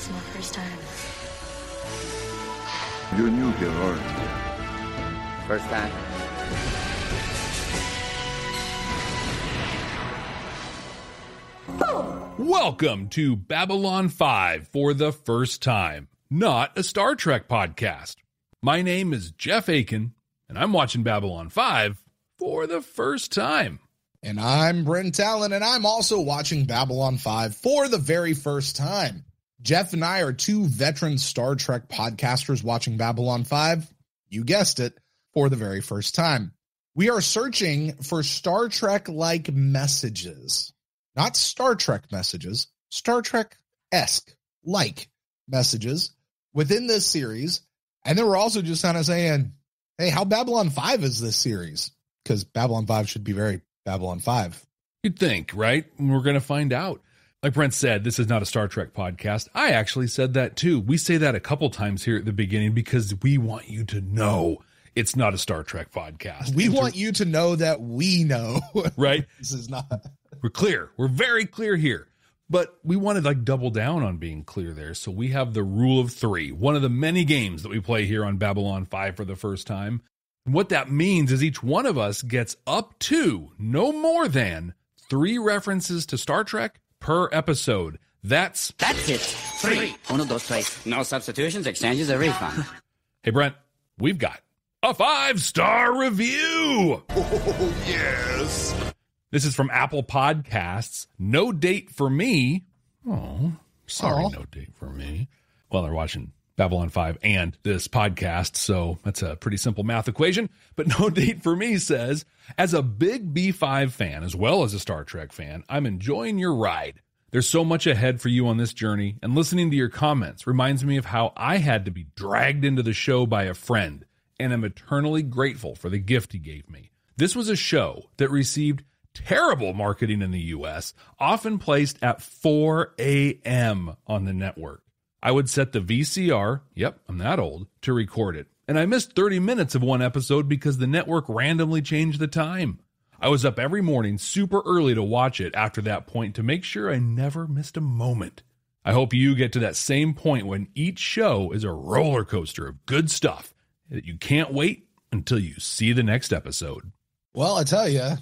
It's my first time. You're new here, aren't you? First time. Welcome to Babylon 5 for the first time, not a Star Trek podcast. My name is Jeff Akin, and I'm watching Babylon 5 for the first time. And I'm Brent Allen, and I'm also watching Babylon 5 for the very first time. Jeff and I are two veteran Star Trek podcasters watching Babylon 5, you guessed it, for the very first time. We are searching for Star Trek-like messages. Not Star Trek messages, Star Trek-esque, like messages within this series. And then we're also just kind of saying, hey, how Babylon 5 is this series? Because Babylon 5 should be very Babylon 5. You'd think, right? We're going to find out. Like Brent said, this is not a Star Trek podcast. I actually said that too. We say that a couple times here at the beginning because we want you to know it's not a Star Trek podcast. We want you to know that we know. Right? This is not... We're clear. We're very clear here. But we want to double down on being clear there. So we have the rule of three, one of the many games that we play here on Babylon 5 for the first time. And what that means is each one of us gets up to no more than 3 references to Star Trek per episode. That's it. 3. Uno, dos, tres. No substitutions, exchanges, or refund. Hey, Brent, we've got a 5-star review. Oh, yes. This is from Apple Podcasts. No date for me. Oh, sorry, no date for me. Well, they're watching Babylon 5 and this podcast, so that's a pretty simple math equation. But no date for me says, as a big B5 fan, as well as a Star Trek fan, I'm enjoying your ride. There's so much ahead for you on this journey, and listening to your comments reminds me of how I had to be dragged into the show by a friend, and I'm eternally grateful for the gift he gave me. This was a show that received terrible marketing in the U.S., often placed at 4 a.m. on the network. I would set the VCR, yep, I'm that old, to record it. And I missed 30 minutes of one episode because the network randomly changed the time. I was up every morning super early to watch it after that point to make sure I never missed a moment. I hope you get to that same point when each show is a roller coaster of good stuff that you can't wait until you see the next episode. Well, I tell you,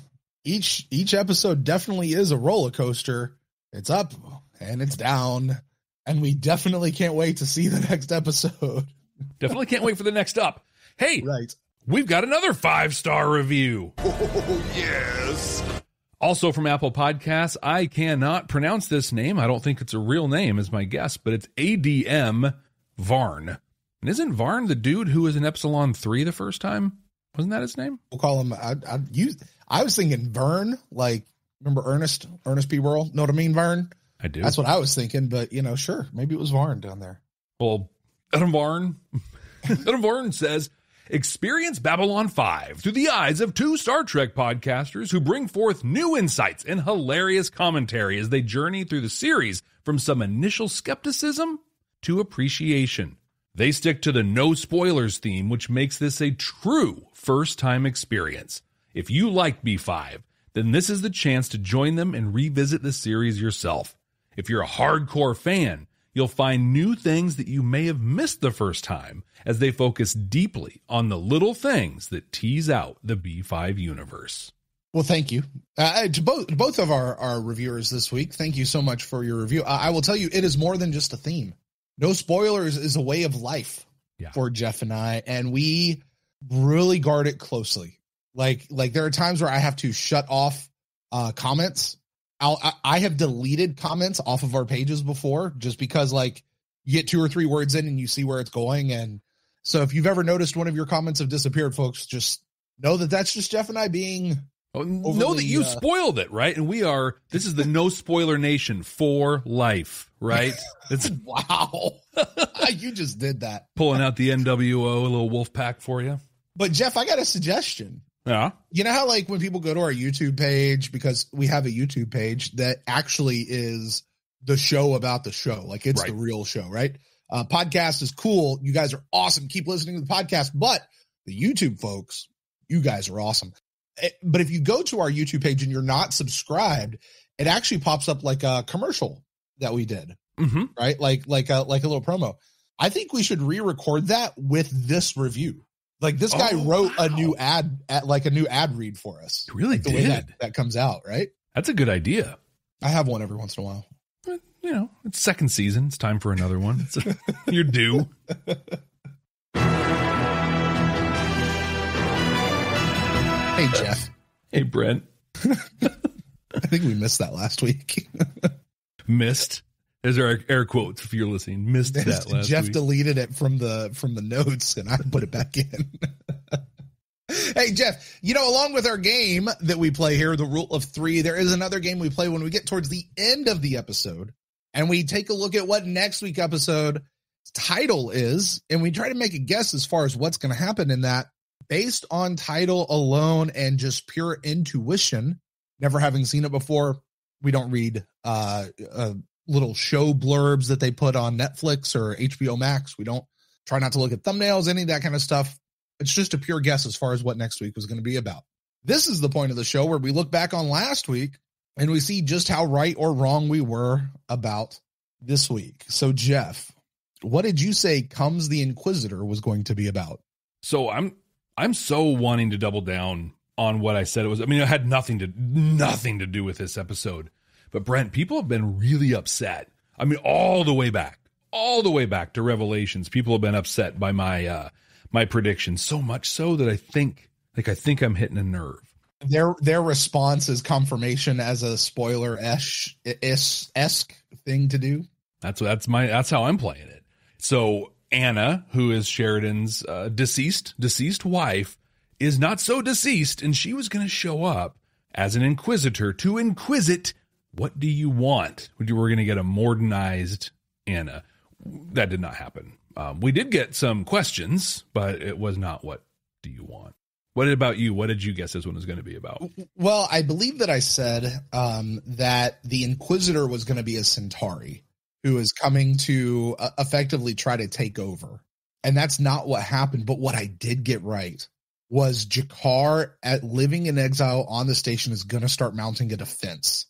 each episode definitely is a roller coaster. It's up and it's down, and we definitely can't wait to see the next episode. Definitely can't wait for the next up. Hey, right. We've got another 5-star review. Oh, yes. Also from Apple Podcasts, I cannot pronounce this name. I don't think it's a real name is my guess, but it's ADM Varn. And isn't Varn the dude who was in Epsilon 3 the first time? Wasn't that his name? We'll call him, I was thinking Vern, like, remember Ernest P. Worrell? Know what I mean, Vern? I do. That's what I was thinking, but, sure, maybe it was Varn down there. Well, Adam Varn says, experience Babylon 5 through the eyes of 2 Star Trek podcasters who bring forth new insights and hilarious commentary as they journey through the series from some initial skepticism to appreciation. They stick to the no spoilers theme, which makes this a true first-time experience. If you like B5, then this is the chance to join them and revisit the series yourself. If you're a hardcore fan, you'll find new things that you may have missed the first time as they focus deeply on the little things that tease out the B5 universe. Well, thank you to both of our reviewers this week. Thank you so much for your review. I will tell you, it is more than just a theme. No spoilers is a way of life for Jeff and I, and we really guard it closely. Like there are times where I have to shut off comments. I have deleted comments off of our pages before just because you get 2 or 3 words in and you see where it's going. And so if you've ever noticed one of your comments have disappeared, folks, just know that that's just Jeff and I being know that you spoiled it, right? And this is the no spoiler nation for life, right? It's wow. You just did that. Pulling out the NWO, a little wolf pack for you. But Jeff, I got a suggestion. Yeah. You know how when people go to our YouTube page, because we have a YouTube page that actually is the show about the show. It's the real show, right? Podcast is cool. You guys are awesome. Keep listening to the podcast, but the YouTube folks, you guys are awesome. But if you go to our YouTube page and you're not subscribed, it actually pops up like a commercial that we did. right? Like a little promo. I think we should re-record that with this review. Like this guy wrote a new ad, like a new ad read for us. He really the did. Way that comes out, right? That's a good idea. I have one every once in a while. But, you know, it's second season. It's time for another one. You're due. Hey, Jeff. Hey, Brent. I think we missed that last week. Missed. There's our air quotes if you're listening. Missed that last week. Jeff deleted it from the notes and I put it back in. Hey, Jeff, you know, along with our game that we play here, the Rule of Three, there is another game we play when we get towards the end of the episode and we take a look at what next week's episode title is, and we try to make a guess as far as what's going to happen in that based on title alone and just pure intuition. Never having seen it before, we don't read little show blurbs that they put on Netflix or HBO Max. We don't try not to look at thumbnails, any of that kind of stuff. It's just a pure guess as far as what next week was going to be about. This is the point of the show where we look back on last week and we see just how right or wrong we were about this week. So, Jeff, what did you say Comes the Inquisitor was going to be about? So I'm so wanting to double down on what I said it was. I mean, it had nothing to do with this episode. But Brent, people have been really upset. I mean, all the way back to Revelations, people have been upset by my my predictions, so much so that I think I'm hitting a nerve. Their response is confirmation as a spoiler-esque thing to do. That's how I'm playing it. So Anna, who is Sheridan's deceased wife, is not so deceased, and she was going to show up as an inquisitor to inquisit. What do you want? We're going to get a modernized Anna. That did not happen. We did get some questions, but it was not what do you want? What about you? What did you guess this one was going to be about? Well, I believe that I said that the Inquisitor was going to be a Centauri who is coming to effectively try to take over. And that's not what happened. But what I did get right was Jakar, living in exile on the station, is going to start mounting a defense.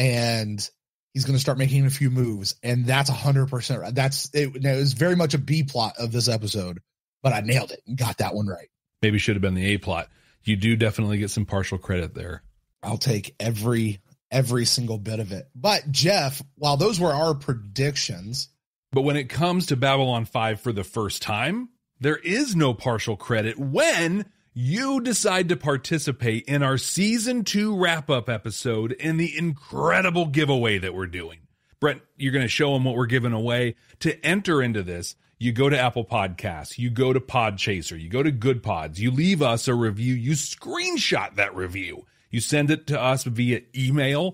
And he's going to start making a few moves. And that's 100% right. It was very much a B plot of this episode, but I nailed it and got that one right. Maybe should have been the A plot. You do definitely get some partial credit there. I'll take every single bit of it. But Jeff, while those were our predictions. But when it comes to Babylon 5 for the first time, there is no partial credit when you decide to participate in our season 2 wrap-up episode in the incredible giveaway that we're doing. Brent, you're going to show them what we're giving away. To enter into this, you go to Apple Podcasts, you go to Podchaser, you go to Good Pods, you leave us a review, you screenshot that review. You send it to us via email,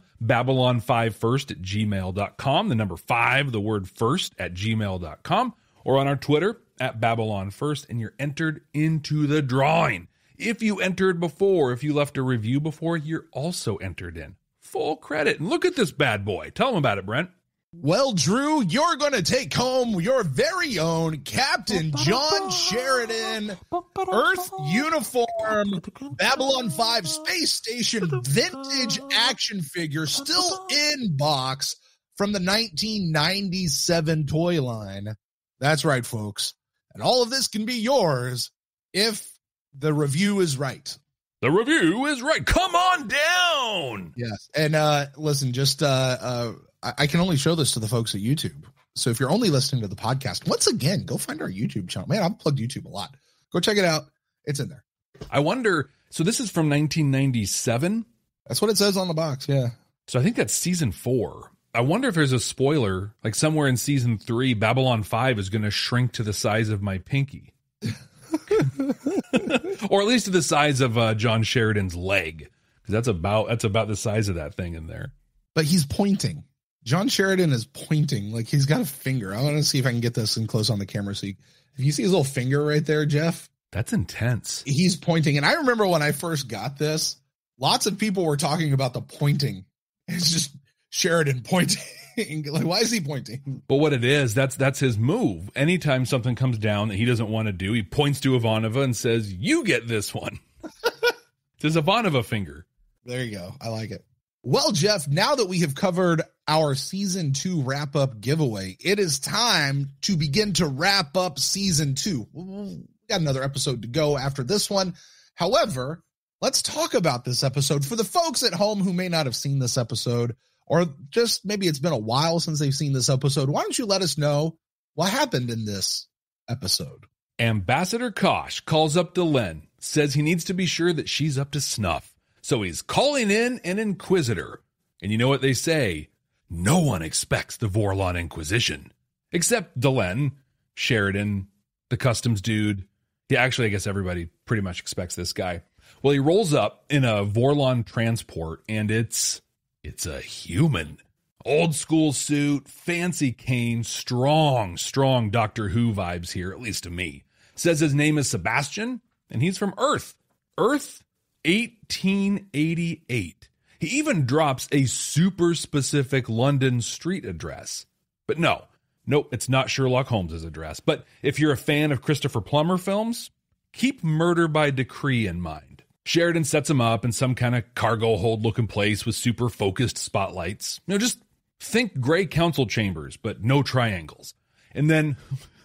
babylon5first@gmail.com, the number 5, the word first @gmail.com, or on our Twitter @babylon1st, and you're entered into the drawing. If you entered before, if you left a review before, you're also entered in. Full credit. And look at this bad boy. Tell them about it, Brent. Well, Drew, you're going to take home your very own Captain John Sheridan Earth Uniform Babylon 5 Space Station vintage action figure, still in box from the 1997 toy line. That's right, folks. And all of this can be yours if the review is right. The review is right. Come on down. Yes. And listen, just I can only show this to the folks at YouTube. So if you're only listening to the podcast, once again, go find our YouTube channel. Man, I've plugged YouTube a lot. Go check it out. It's in there. I wonder, so this is from 1997? That's what it says on the box, yeah. So I think that's season 4. I wonder if there's a spoiler, like somewhere in season 3, Babylon 5 is going to shrink to the size of my pinky. Or at least to the size of John Sheridan's leg. Because that's about the size of that thing in there. But he's pointing. John Sheridan is pointing like he's got a finger. I want to see if I can get this in close on the camera. So if you see his little finger right there, Jeff. That's intense. He's pointing. And I remember when I first got this, lots of people were talking about the pointing. It's just Sheridan pointing. Like, why is he pointing? But what it is, that's his move. Anytime something comes down that he doesn't want to do, he points to Ivanova and says, "You get this one." It's his Ivanova finger. There you go. I like it. Well, Jeff, now that we have covered our season 2 wrap-up giveaway, it is time to begin to wrap up season 2. We got another episode to go after this one. However, let's talk about this episode. For the folks at home who may not have seen this episode, or just maybe it's been a while since they've seen this episode, why don't you let us know what happened in this episode? Ambassador Kosh calls up Delenn, says he needs to be sure that she's up to snuff. So he's calling in an Inquisitor. And you know what they say? No one expects the Vorlon Inquisition. Except Delenn, Sheridan, the customs dude. Yeah, actually, I guess everybody pretty much expects this guy. Well, he rolls up in a Vorlon transport, and it's a human. Old school suit, fancy cane, strong Doctor Who vibes here, at least to me. Says his name is Sebastian, and he's from Earth. Earth 1888. He even drops a super specific London street address. But nope, it's not Sherlock Holmes' address. But if you're a fan of Christopher Plummer films, keep Murder by Decree in mind. Sheridan sets him up in some kind of cargo hold looking place with super focused spotlights. Just think gray council chambers, but no triangles. And then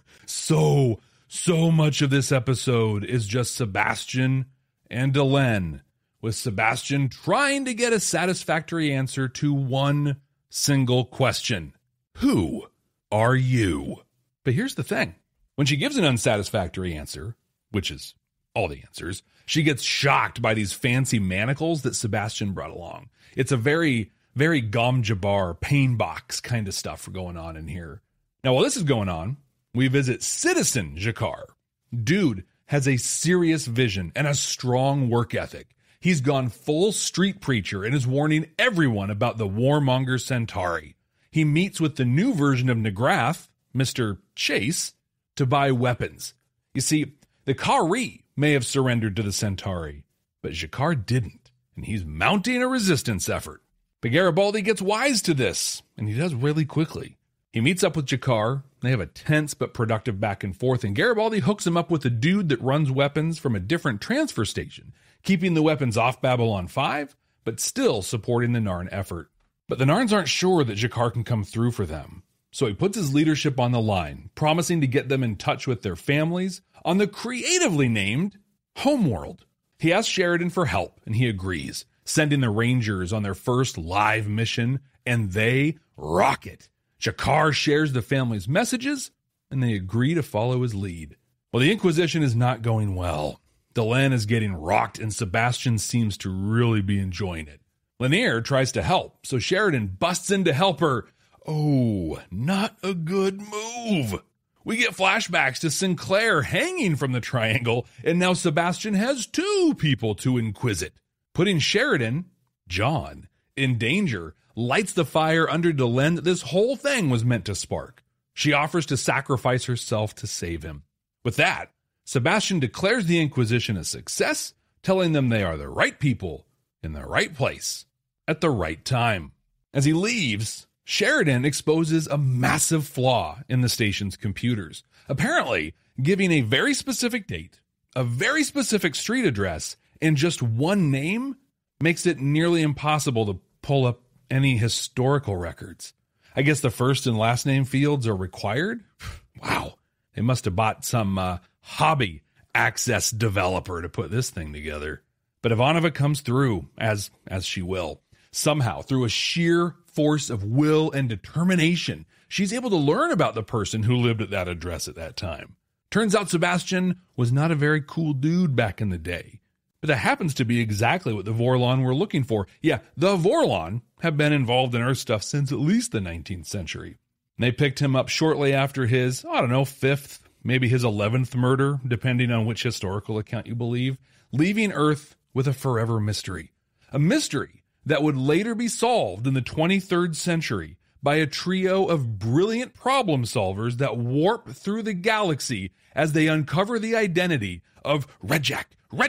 so much of this episode is just Sebastian and Delenn, with Sebastian trying to get a satisfactory answer to one single question. Who are you? But here's the thing. When she gives an unsatisfactory answer, which is all the answers, she gets shocked by these fancy manacles that Sebastian brought along. It's a very, very Gom Jabbar pain box kind of stuff going on in here. Now, while this is going on, we visit Citizen Jakar. Dude has a serious vision and a strong work ethic. He's gone full street preacher and is warning everyone about the warmonger Centauri. He meets with the new version of Negrath, Mr. Chase, to buy weapons. You see, the Kari may have surrendered to the Centauri, but Jakar didn't, and he's mounting a resistance effort. But Garibaldi gets wise to this, and he does really quickly. He meets up with Jakar. They have a tense but productive back and forth, and Garibaldi hooks him up with a dude that runs weapons from a different transfer station, keeping the weapons off Babylon 5, but still supporting the Narn effort. But the Narns aren't sure that Jakar can come through for them, so he puts his leadership on the line, promising to get them in touch with their families on the creatively named Homeworld. He asks Sheridan for help, and he agrees, sending the Rangers on their first live mission, and they rock it. Jakar shares the family's messages, and they agree to follow his lead. Well, the Inquisition is not going well. Delenn is getting rocked, and Sebastian seems to really be enjoying it. Lanier tries to help, so Sheridan busts in to help her. Oh, not a good move. We get flashbacks to Sinclair hanging from the triangle, and now Sebastian has two people to inquisit. Putting Sheridan, John, in danger lights the fire under Delenn that this whole thing was meant to spark. She offers to sacrifice herself to save him. With that, Sebastian declares the Inquisition a success, telling them they are the right people in the right place at the right time. As he leaves, Sheridan exposes a massive flaw in the station's computers, apparently giving a very specific date, a very specific street address, and just one name makes it nearly impossible to pull up any historical records. I guess the first and last name fields are required? Wow, they must have bought some hobby access developer to put this thing together. But Ivanova comes through, as she will. Somehow, through a sheer force of will and determination, she's able to learn about the person who lived at that address at that time. Turns out Sebastian was not a very cool dude back in the day. But that happens to be exactly what the Vorlon were looking for. Yeah, the Vorlon have been involved in Earth stuff since at least the 19th century. They picked him up shortly after his, 5th, maybe his 11th murder, depending on which historical account you believe, leaving Earth with a forever mystery. A mystery that would later be solved in the 23rd century by a trio of brilliant problem solvers that warp through the galaxy as they uncover the identity of Jack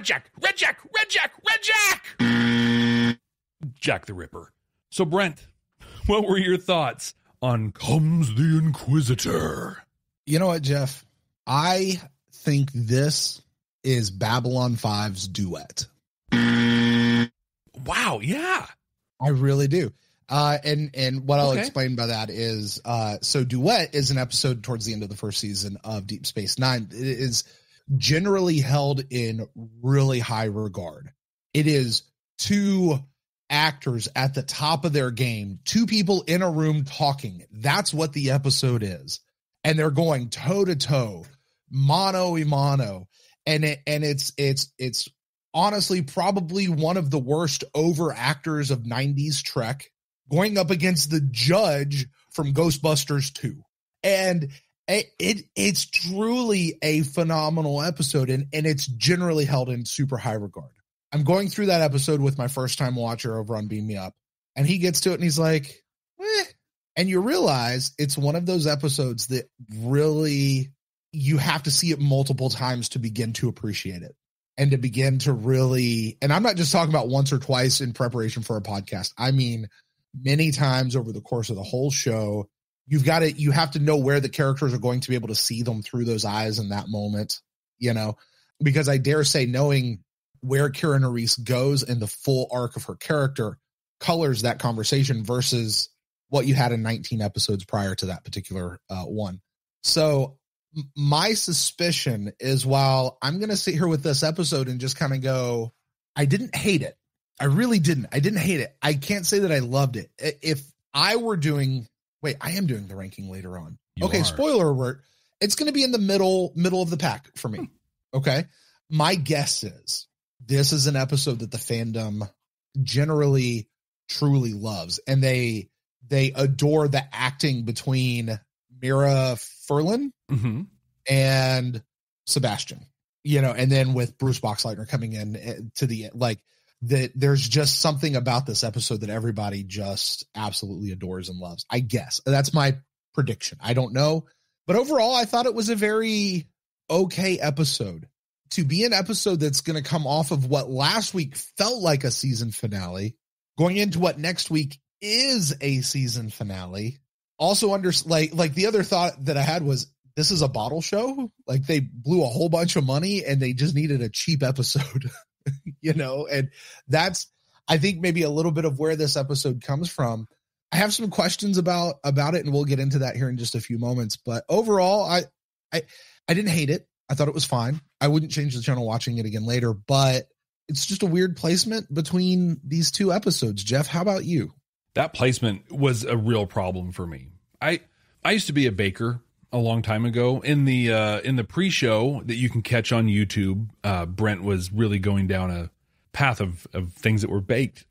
the Ripper. So Brent, what were your thoughts on Comes the Inquisitor? You know what, Jeff? I think this is Babylon 5's duet. Wow, yeah. I really do. And what I'll explain by that is, so Duet is an episode towards the end of the first season of Deep Space Nine. It is generally held in really high regard. It is two actors at the top of their game, two people in a room talking. That's what the episode is. And they're going toe to toe, mano a mano. And it's honestly probably one of the worst over actors of 90s Trek going up against the judge from Ghostbusters 2. And it's truly a phenomenal episode, and it's generally held in super high regard. I'm going through that episode with my first time watcher over on Beam Me Up, and he gets to it and he's like, and you realize it's one of those episodes that really you have to see it multiple times to begin to appreciate it and to begin to really, and I'm not just talking about once or twice in preparation for a podcast. I mean, many times over the course of the whole show. You have to know where the characters are going to be able to see them through those eyes in that moment, because I dare say knowing where Kira Nerys goes and the full arc of her character colors that conversation versus what you had in 19 episodes prior to that particular one. So my suspicion is, while I'm going to sit here with this episode and just kind of go, I didn't hate it. I really didn't. I didn't hate it. I can't say that I loved it. If I were doing, I am doing the ranking later on. Spoiler alert. It's going to be in the middle of the pack for me. Okay. My guess is this is an episode that the fandom generally truly loves, and they adore the acting between Mira Furlan and Sebastian, and then with Bruce Boxleitner coming in to the end, there's just something about this episode that everybody just absolutely adores and loves. I guess that's my prediction. I don't know, but overall, I thought it was a very okay episode. To be an episode that's going to come off of what last week felt like a season finale, going into what next week is a season finale. Also, like the other thought that I had was, this is a bottle show. Like, they blew a whole bunch of money and they just needed a cheap episode, and that's, I think, maybe a little bit of where this episode comes from. I have some questions about it, and we'll get into that here in just a few moments. But overall, I didn't hate it. I thought it was fine. I wouldn't change the channel watching it again later, but it's just a weird placement between these two episodes. Jeff, how about you? That placement was a real problem for me. I used to be a baker a long time ago. In the pre-show that you can catch on YouTube, Brent was really going down a path of things that were baked.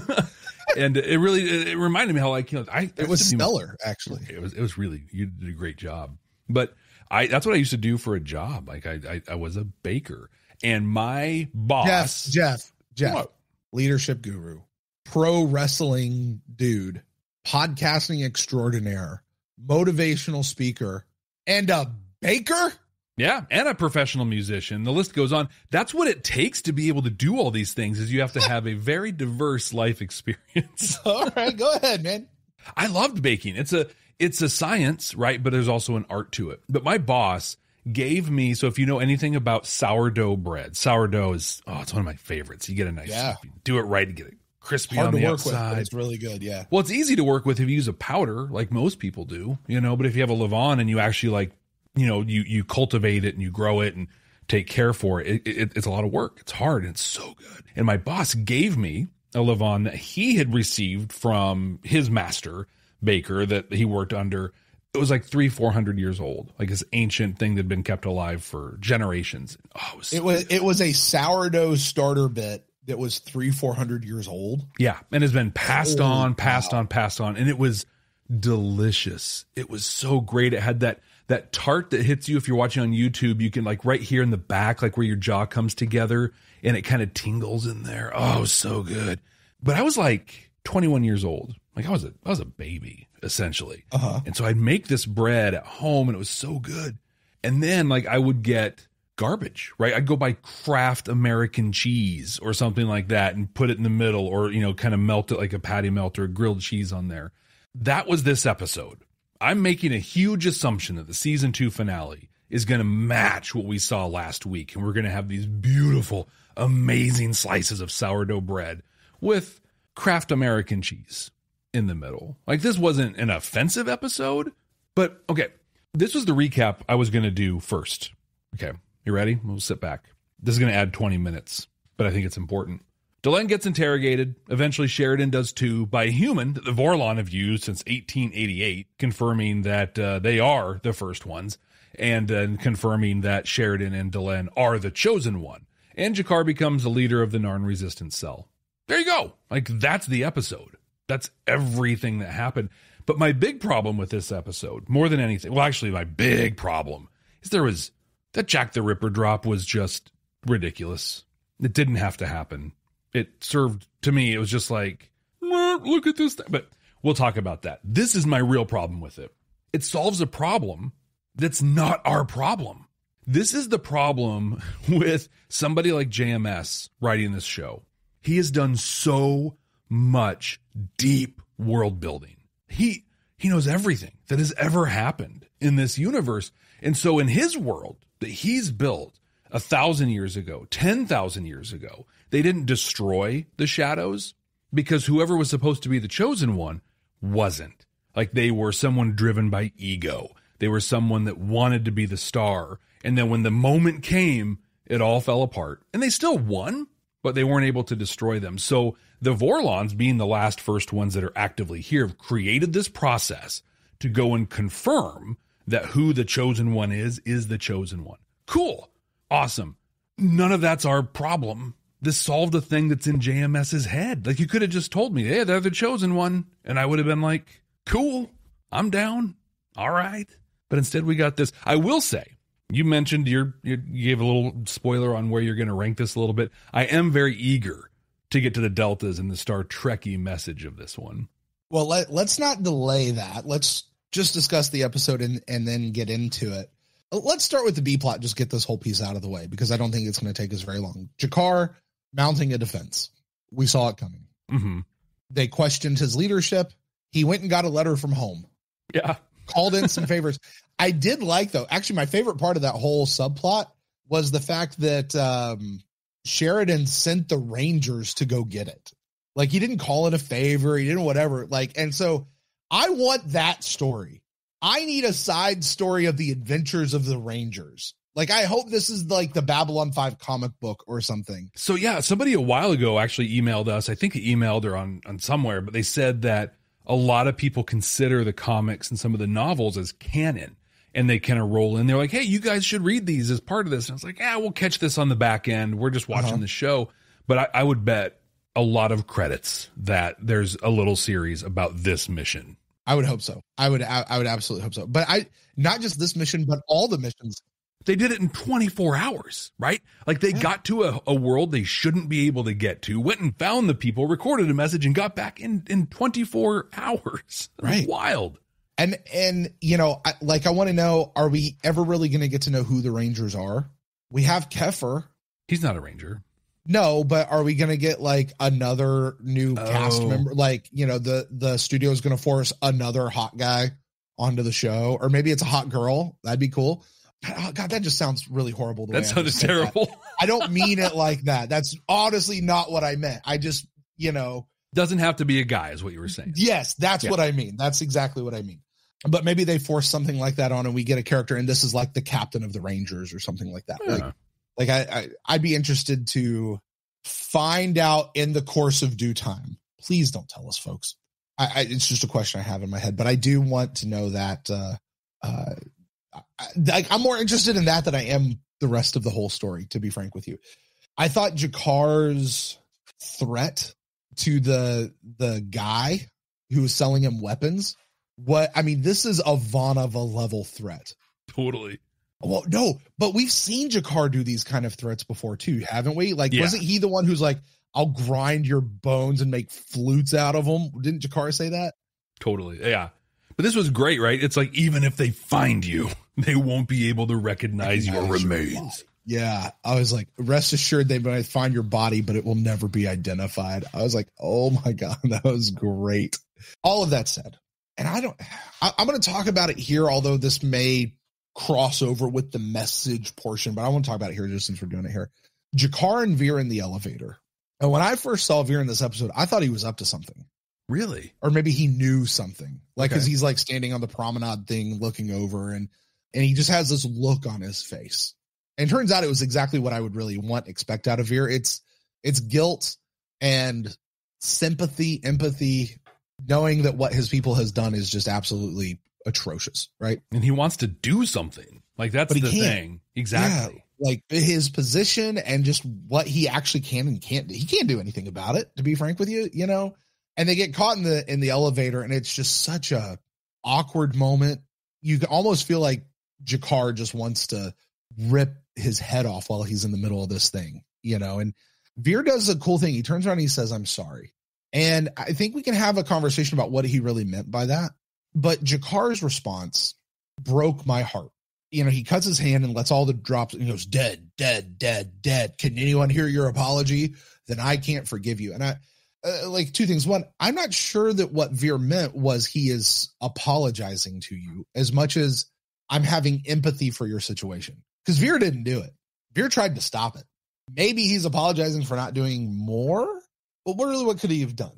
And it reminded me how, it was stellar, actually. It was really, you did a great job. But that's what I used to do for a job. Like, I was a baker, and my boss, Jeff, what? Leadership guru, pro wrestling dude, podcasting extraordinaire, motivational speaker, and a baker. Yeah, and a professional musician. The list goes on. That's what it takes to be able to do all these things, is you have to have a very diverse life experience. All right, go ahead, man. I loved baking. It's a science, right? But there's also an art to it. But my boss gave me, so if you know anything about sourdough bread, sourdough is, it's one of my favorites. You get a nice, do it right to get it crispy on the outside. Hard to work with, but it's really good, yeah. Well, it's easy to work with if you use a powder, like most people do, but if you have a levain and you actually you cultivate it and you grow it and take care for it, it's a lot of work. It's hard and it's so good. And my boss gave me a levain that he had received from his master baker that he worked under. It was like 300-400 years old, like this ancient thing that had been kept alive for generations. It was a sourdough starter bit that was 300-400 years old. Yeah, and has been passed on, and it was delicious. It was so great. It had that tart that hits you if you're watching on YouTube. You can, like, right here in the back, like where your jaw comes together, and it kind of tingles in there. Oh, it was so good. But I was like 21 years old. Like, I was a baby, essentially. And so I'd make this bread at home, and it was so good. And then, like, I would get garbage, right? I'd go buy Kraft American cheese or something like that and put it in the middle, or, kind of melt it like a patty melt or grilled cheese on there. That was this episode. I'm making a huge assumption that the season 2 finale is going to match what we saw last week. And we're going to have these beautiful, amazing slices of sourdough bread with Kraft American cheese in the middle. Like, this wasn't an offensive episode, but okay. This was the recap I was going to do first. Okay. You ready? We'll sit back. This is going to add 20 minutes, but I think it's important. Delenn gets interrogated. Eventually, Sheridan does too, by a human that the Vorlon have used since 1888, confirming that they are the first ones, and confirming that Sheridan and Delenn are the chosen one. And G'Kar becomes the leader of the Narn resistance cell. There you go. Like, that's the episode. That's everything that happened. But my big problem with this episode, more than anything, well, actually, my big problem is that Jack the Ripper drop was just ridiculous. It didn't have to happen. It served, to me, it was just like, look at this thing. But we'll talk about that. This is my real problem with it. It solves a problem that's not our problem. This is the problem with somebody like JMS writing this show. He has done so much deep world building. He knows everything that has ever happened in this universe. And so in his world that he's built 1,000 years ago, 10,000 years ago, they didn't destroy the shadows because whoever was supposed to be the chosen one wasn't. Like, they were someone driven by ego. They were someone that wanted to be the star. And then when the moment came, it all fell apart. And they still won, but they weren't able to destroy them. So the Vorlons, being the last first ones that are actively here, have created this process to go and confirm that who the chosen one is the chosen one. Cool. Awesome. None of that's our problem. This solved a thing that's in JMS's head. Like, you could have just told me, hey, they're the chosen one. And I would have been like, cool, I'm down. All right. But instead we got this. I will say, you mentioned you gave a little spoiler on where you're going to rank this a little bit. I am very eager to get to the deltas and the Star Trek-y message of this one. Well, let's not delay that. Let's just discuss the episode and then get into it. Let's start with the B plot. Just get this whole piece out of the way, because I don't think it's going to take us very long. G'Kar mounting a defense. We saw it coming. Mm-hmm. They questioned his leadership. He went and got a letter from home. Yeah. Called in some favors. I did like, though, actually my favorite part of that whole subplot was the fact that Sheridan sent the Rangers to go get it. Like, he didn't call it a favor. He didn't whatever. Like, and so I want that story. I need a side story of the adventures of the Rangers. Like, I hope this is like the Babylon 5 comic book or something. So yeah, somebody a while ago actually emailed us. I think he emailed her on somewhere, but they said that a lot of people consider the comics and some of the novels as canon, and they kind of roll in. They're like, hey, you guys should read these as part of this. And I was like, yeah, we'll catch this on the back end. We're just watching the show. But I would bet a lot of credits that there's a little series about this mission. I would hope so. I would absolutely hope so. But not just this mission, but all the missions. They did it in 24 hours, right? Like, they got to a world they shouldn't be able to get to, went and found the people, recorded a message, and got back in 24 hours. Right. Wild. And you know, I want to know, are we ever really going to get to know who the Rangers are? We have Kefir. He's not a Ranger. No, but are we going to get like another new cast member? Like, you know, the studio is going to force another hot guy onto the show, or maybe it's a hot girl. That'd be cool. Oh, God, that just sounds really horrible. That sounded terrible. That. I don't mean it like that. That's honestly not what I meant. I just, you know. Doesn't have to be a guy is what you were saying. Yes, that's what I mean. That's exactly what I mean. But maybe they force something like that on and we get a character, and this is like the captain of the Rangers or something like that. Yeah. Like I'd be interested to find out in the course of due time. Please don't tell us, folks. It's just a question I have in my head, but I do want to know that, I'm more interested in that than I am the rest of the whole story, to be frank with you. I thought G'Kar's threat to the guy who was selling him weapons, this is a Vonava level threat. Totally. Well, no, but we've seen G'Kar do these kind of threats before too, haven't we? Like, wasn't he the one who's like, I'll grind your bones and make flutes out of them? Didn't G'Kar say that? Totally. Yeah. But this was great, right? It's like, even if they find you, they won't be able to recognize your remains. Yeah. I was like, rest assured they might find your body, but it will never be identified. I was like, oh my God, that was great. All of that said, and I'm going to talk about it here, although this may cross over with the message portion, but I want to talk about it here just since we're doing it here. G'Kar and Veer in the elevator. And when I first saw Veer in this episode, I thought he was up to something. Really? Or maybe he knew something. Like, because Okay. he's like standing on the promenade thing looking over, and he just has this look on his face. And it turns out it was exactly what I would really expect out of Veer. It's guilt and sympathy, empathy, knowing that what his people has done is just absolutely atrocious, right? And he wants to do something. Like, that's the thing. Exactly. Yeah, like his position and just what he actually can and can't do. He can't do anything about it, to be frank with you, you know? And they get caught in the elevator, and it's just such a awkward moment. You can almost feel like G'Kar just wants to rip his head off while he's in the middle of this thing, you know? And Veer does a cool thing. He turns around and he says, "I'm sorry." And I think we can have a conversation about what he really meant by that. But G'Kar's response broke my heart. You know, he cuts his hand and lets all the drops, and he goes, "Dead, dead, dead, dead. Can anyone hear your apology? Then I can't forgive you." And I, like, two things. One, I'm not sure that what Veer meant was he is apologizing to you as much as I'm having empathy for your situation. Because Veer didn't do it. Veer tried to stop it. Maybe he's apologizing for not doing more, but what could he have done?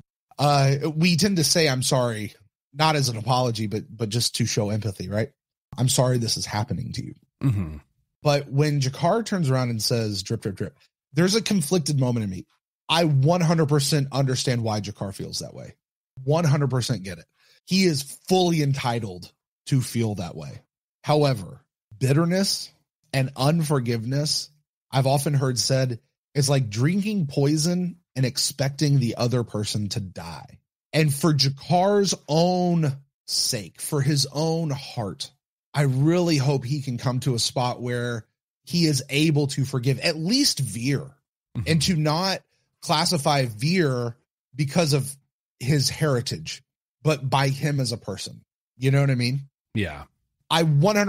We tend to say, "I'm sorry," not as an apology, but just to show empathy, right? "I'm sorry this is happening to you." Mm-hmm. But when G'Kar turns around and says, "Drip, drip, drip," there's a conflicted moment in me. I 100% understand why G'Kar feels that way. 100% get it. He is fully entitled to feel that way. However, bitterness and unforgiveness, I've often heard said, is like drinking poison and expecting the other person to die. And for G'Kar's own sake, for his own heart, I really hope he can come to a spot where he is able to forgive at least Veer, and to not classify Veer because of his heritage, but by him as a person. You know what I mean? Yeah. I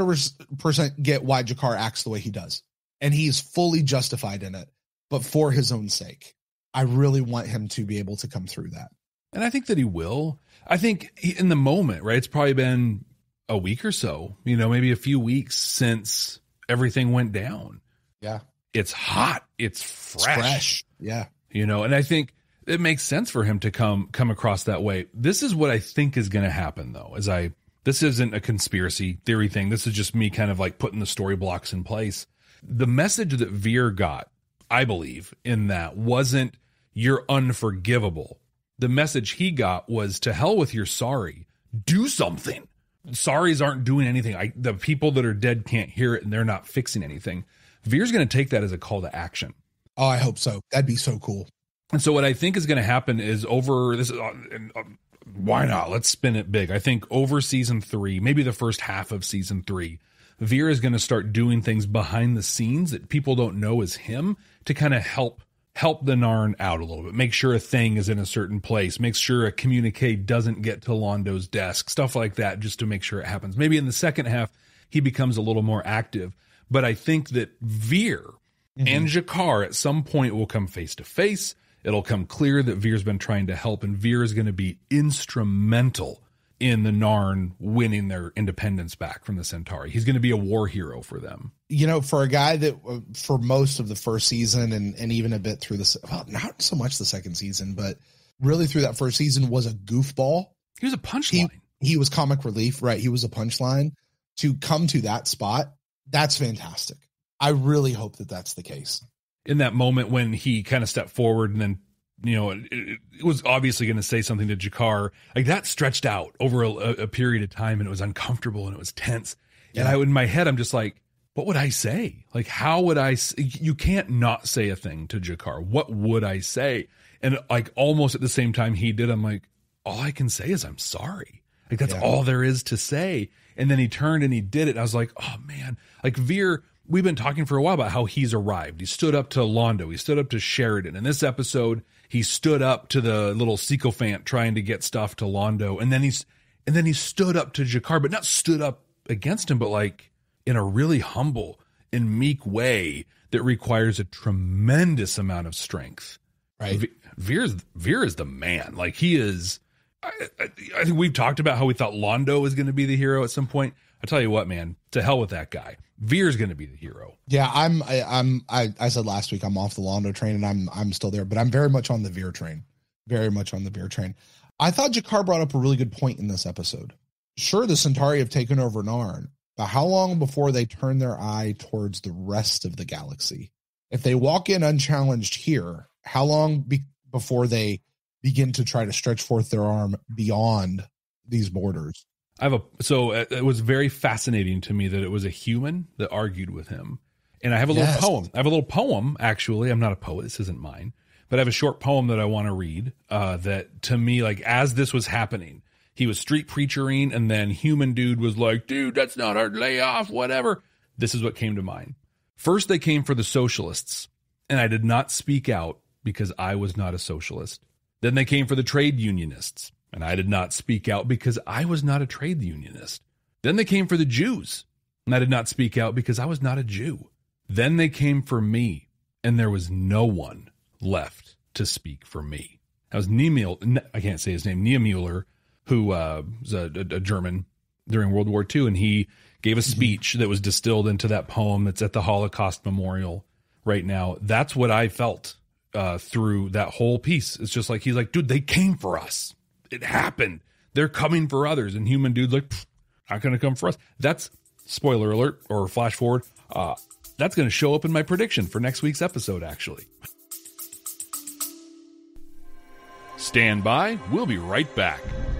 100% get why G'Kar acts the way he does, and he's fully justified in it, but for his own sake, I really want him to be able to come through that. And I think that he will. I think in the moment, right? It's probably been a week or so, you know, maybe a few weeks since everything went down. Yeah. It's hot. It's fresh. Yeah. You know, and I think it makes sense for him to come across that way. This is what I think is going to happen, though, this isn't a conspiracy theory thing. This is just me kind of like putting the story blocks in place. The message that Veer got, I believe, in that wasn't "you're unforgivable." The message he got was, "to hell with your sorry. Do something." Sorries aren't doing anything. The people that are dead can't hear it, and they're not fixing anything. Veer's going to take that as a call to action. Oh, I hope so. That'd be so cool. And so what I think is going to happen is over this, why not? Let's spin it big. I think over season 3, maybe the first half of season 3, Veer is going to start doing things behind the scenes that people don't know is him to kind of help the Narn out a little bit. Make sure a thing is in a certain place. Make sure a communique doesn't get to Londo's desk. Stuff like that, just to make sure it happens. Maybe in the second half, he becomes a little more active. But I think that Veer and G'Kar at some point will come face to face. It'll come clear that Veer's been trying to help, and Veer is going to be instrumental in the Narn winning their independence back from the Centauri. He's going to be a war hero for them. You know, for a guy that for most of the first season and even a bit through not so much the second season, but really through that first season was a goofball. He was a punchline. He was comic relief, right? He was a punchline. To come to that spot, that's fantastic. I really hope that that's the case. In that moment when he kind of stepped forward and then, you know, it was obviously going to say something to G'Kar, like that stretched out over a period of time, and it was uncomfortable and it was tense. Yeah. And in my head, I'm just like, what would I say? Like, how would you can't not say a thing to G'Kar. What would I say? And like almost at the same time he did, I'm like, all I can say is I'm sorry. Like that's all there is to say. And then he turned and he did it. And I was like, oh man, like Veer, we've been talking for a while about how he's arrived. He stood up to Londo. He stood up to Sheridan. In this episode, he stood up to the little sycophant trying to get stuff to Londo. And then he stood up to G'Kar, but not stood up against him, but like in a really humble and meek way that requires a tremendous amount of strength. Right. Veer is the man. Like he is, I think we've talked about how we thought Londo was going to be the hero at some point. I tell you what, man, to hell with that guy. Veer's going to be the hero. Yeah, I said last week I'm off the Londo train, and I'm still there, but I'm very much on the Veer train. Very much on the Veer train. I thought Jakar brought up a really good point in this episode. Sure, the Centauri have taken over Narn, but how long before they turn their eye towards the rest of the galaxy? If they walk in unchallenged here, how long before they begin to try to stretch forth their arm beyond these borders? So it was very fascinating to me that it was a human that argued with him. And I have a little poem. I have a little poem, actually. I'm not a poet. This isn't mine. But I have a short poem that I want to read that, to me, like, as this was happening, he was street preachering, and then human dude was like, dude, that's not our layoff, whatever. This is what came to mind. First, they came for the socialists, and I did not speak out because I was not a socialist. Then they came for the trade unionists, and I did not speak out because I was not a trade unionist. Then they came for the Jews, and I did not speak out because I was not a Jew. Then they came for me, and there was no one left to speak for me. That was I can't say his name, Niemöller, who was a German during World War II, and he gave a speech that was distilled into that poem that's at the Holocaust Memorial right now. That's what I felt through that whole piece. It's just like, he's like, dude, they came for us. It happened. They're coming for others. And human dude's like, not going to come for us. That's, spoiler alert, or flash forward, that's going to show up in my prediction for next week's episode, actually. Stand by. We'll be right back.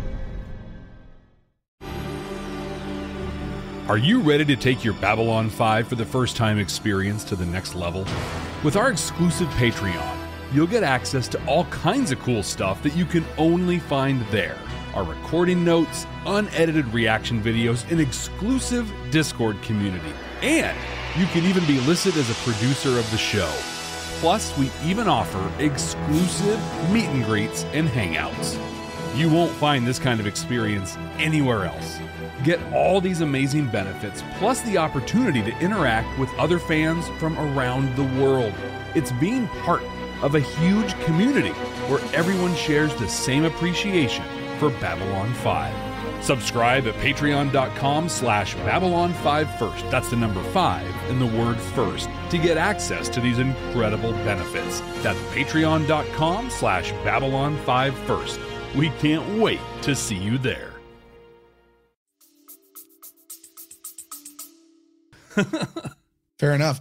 Are you ready to take your Babylon 5 for the first time experience to the next level? With our exclusive Patreon, you'll get access to all kinds of cool stuff that you can only find there. Our recording notes, unedited reaction videos, an exclusive Discord community. And you can even be listed as a producer of the show. Plus, we even offer exclusive meet and greets and hangouts. You won't find this kind of experience anywhere else. Get all these amazing benefits, plus the opportunity to interact with other fans from around the world. It's being part of a huge community where everyone shares the same appreciation for Babylon 5. Subscribe at patreon.com/Babylon5First. That's the number 5 and the word first to get access to these incredible benefits. That's patreon.com/Babylon5First. We can't wait to see you there. Fair enough.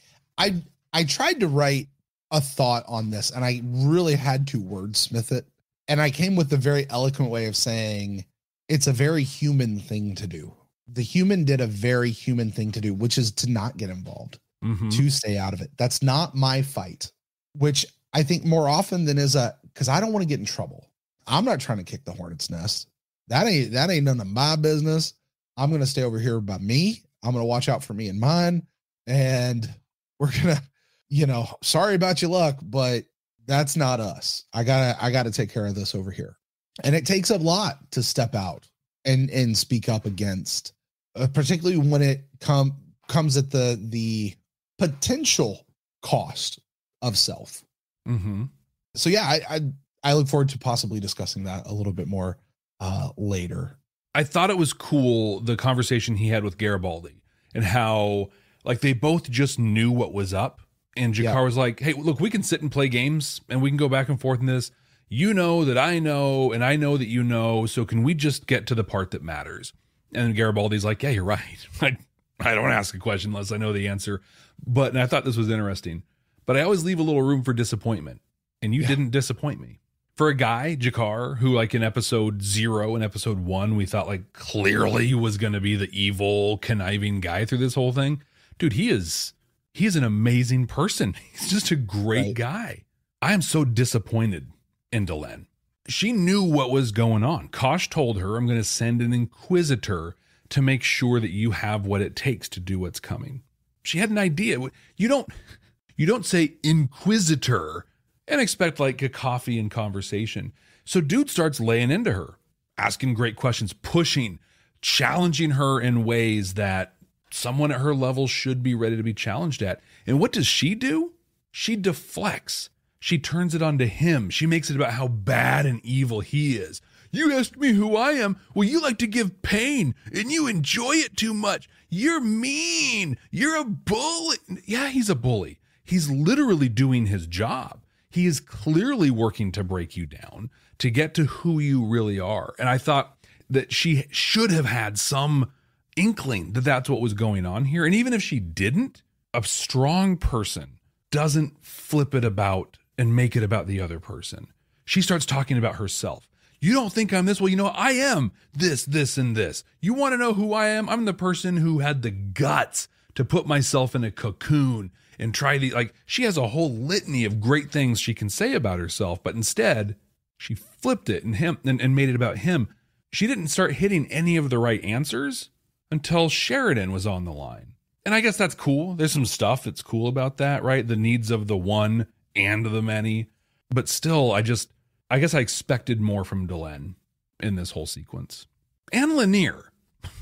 I tried to write a thought on this, and I really had to wordsmith it. And I came with a very eloquent way of saying it's a very human thing to do. The human did a very human thing to do, which is to not get involved, to stay out of it. That's not my fight, which I think more often than because I don't want to get in trouble. I'm not trying to kick the hornet's nest. That ain't none of my business. I'm going to stay over here by me. I'm going to watch out for me and mine. And we're going to, sorry about your luck, but that's not us. I gotta take care of this over here. And it takes a lot to step out and speak up against, particularly when it comes at the potential cost of self. Mm-hmm. So yeah, I look forward to possibly discussing that a little bit more later. I thought it was cool, the conversation he had with Garibaldi, and how like they both just knew what was up. And Jakar was like, hey, look, we can sit and play games and we can go back and forth in this. You know that I know, and I know that you know. So can we just get to the part that matters? And Garibaldi's like, yeah, you're right. I don't ask a question unless I know the answer. And I thought this was interesting. But I always leave a little room for disappointment. And you didn't disappoint me. For a guy, Jakar, who like in episode 0 and episode 1, we thought like clearly was going to be the evil, conniving guy through this whole thing. Dude, he is an amazing person. He's just a great guy. I am so disappointed in Delenn. She knew what was going on. Kosh told her, I'm going to send an Inquisitor to make sure that you have what it takes to do what's coming. She had an idea. You don't say Inquisitor and expect like a coffee and conversation. So dude starts laying into her, asking great questions, pushing, challenging her in ways that someone at her level should be ready to be challenged at. And what does she do? She deflects. She turns it onto him. She makes it about how bad and evil he is. You asked me who I am. Well, you like to give pain and you enjoy it too much. You're mean. You're a bully. Yeah, he's a bully. He's literally doing his job. He is clearly working to break you down, to get to who you really are. And I thought that she should have had some inkling that that's what was going on here. And even if she didn't, a strong person doesn't flip it about and make it about the other person. She starts talking about herself. You don't think I'm this? Well, you know, I am this, this, and this. You want to know who I am? I'm the person who had the guts to put myself in a cocoon and try she has a whole litany of great things she can say about herself, but instead she flipped it and made it about him. She didn't start hitting any of the right answers until Sheridan was on the line. And I guess that's cool. There's some stuff that's cool about that, right? The needs of the one and the many. But still, I guess I expected more from Delenn in this whole sequence. And Lanier.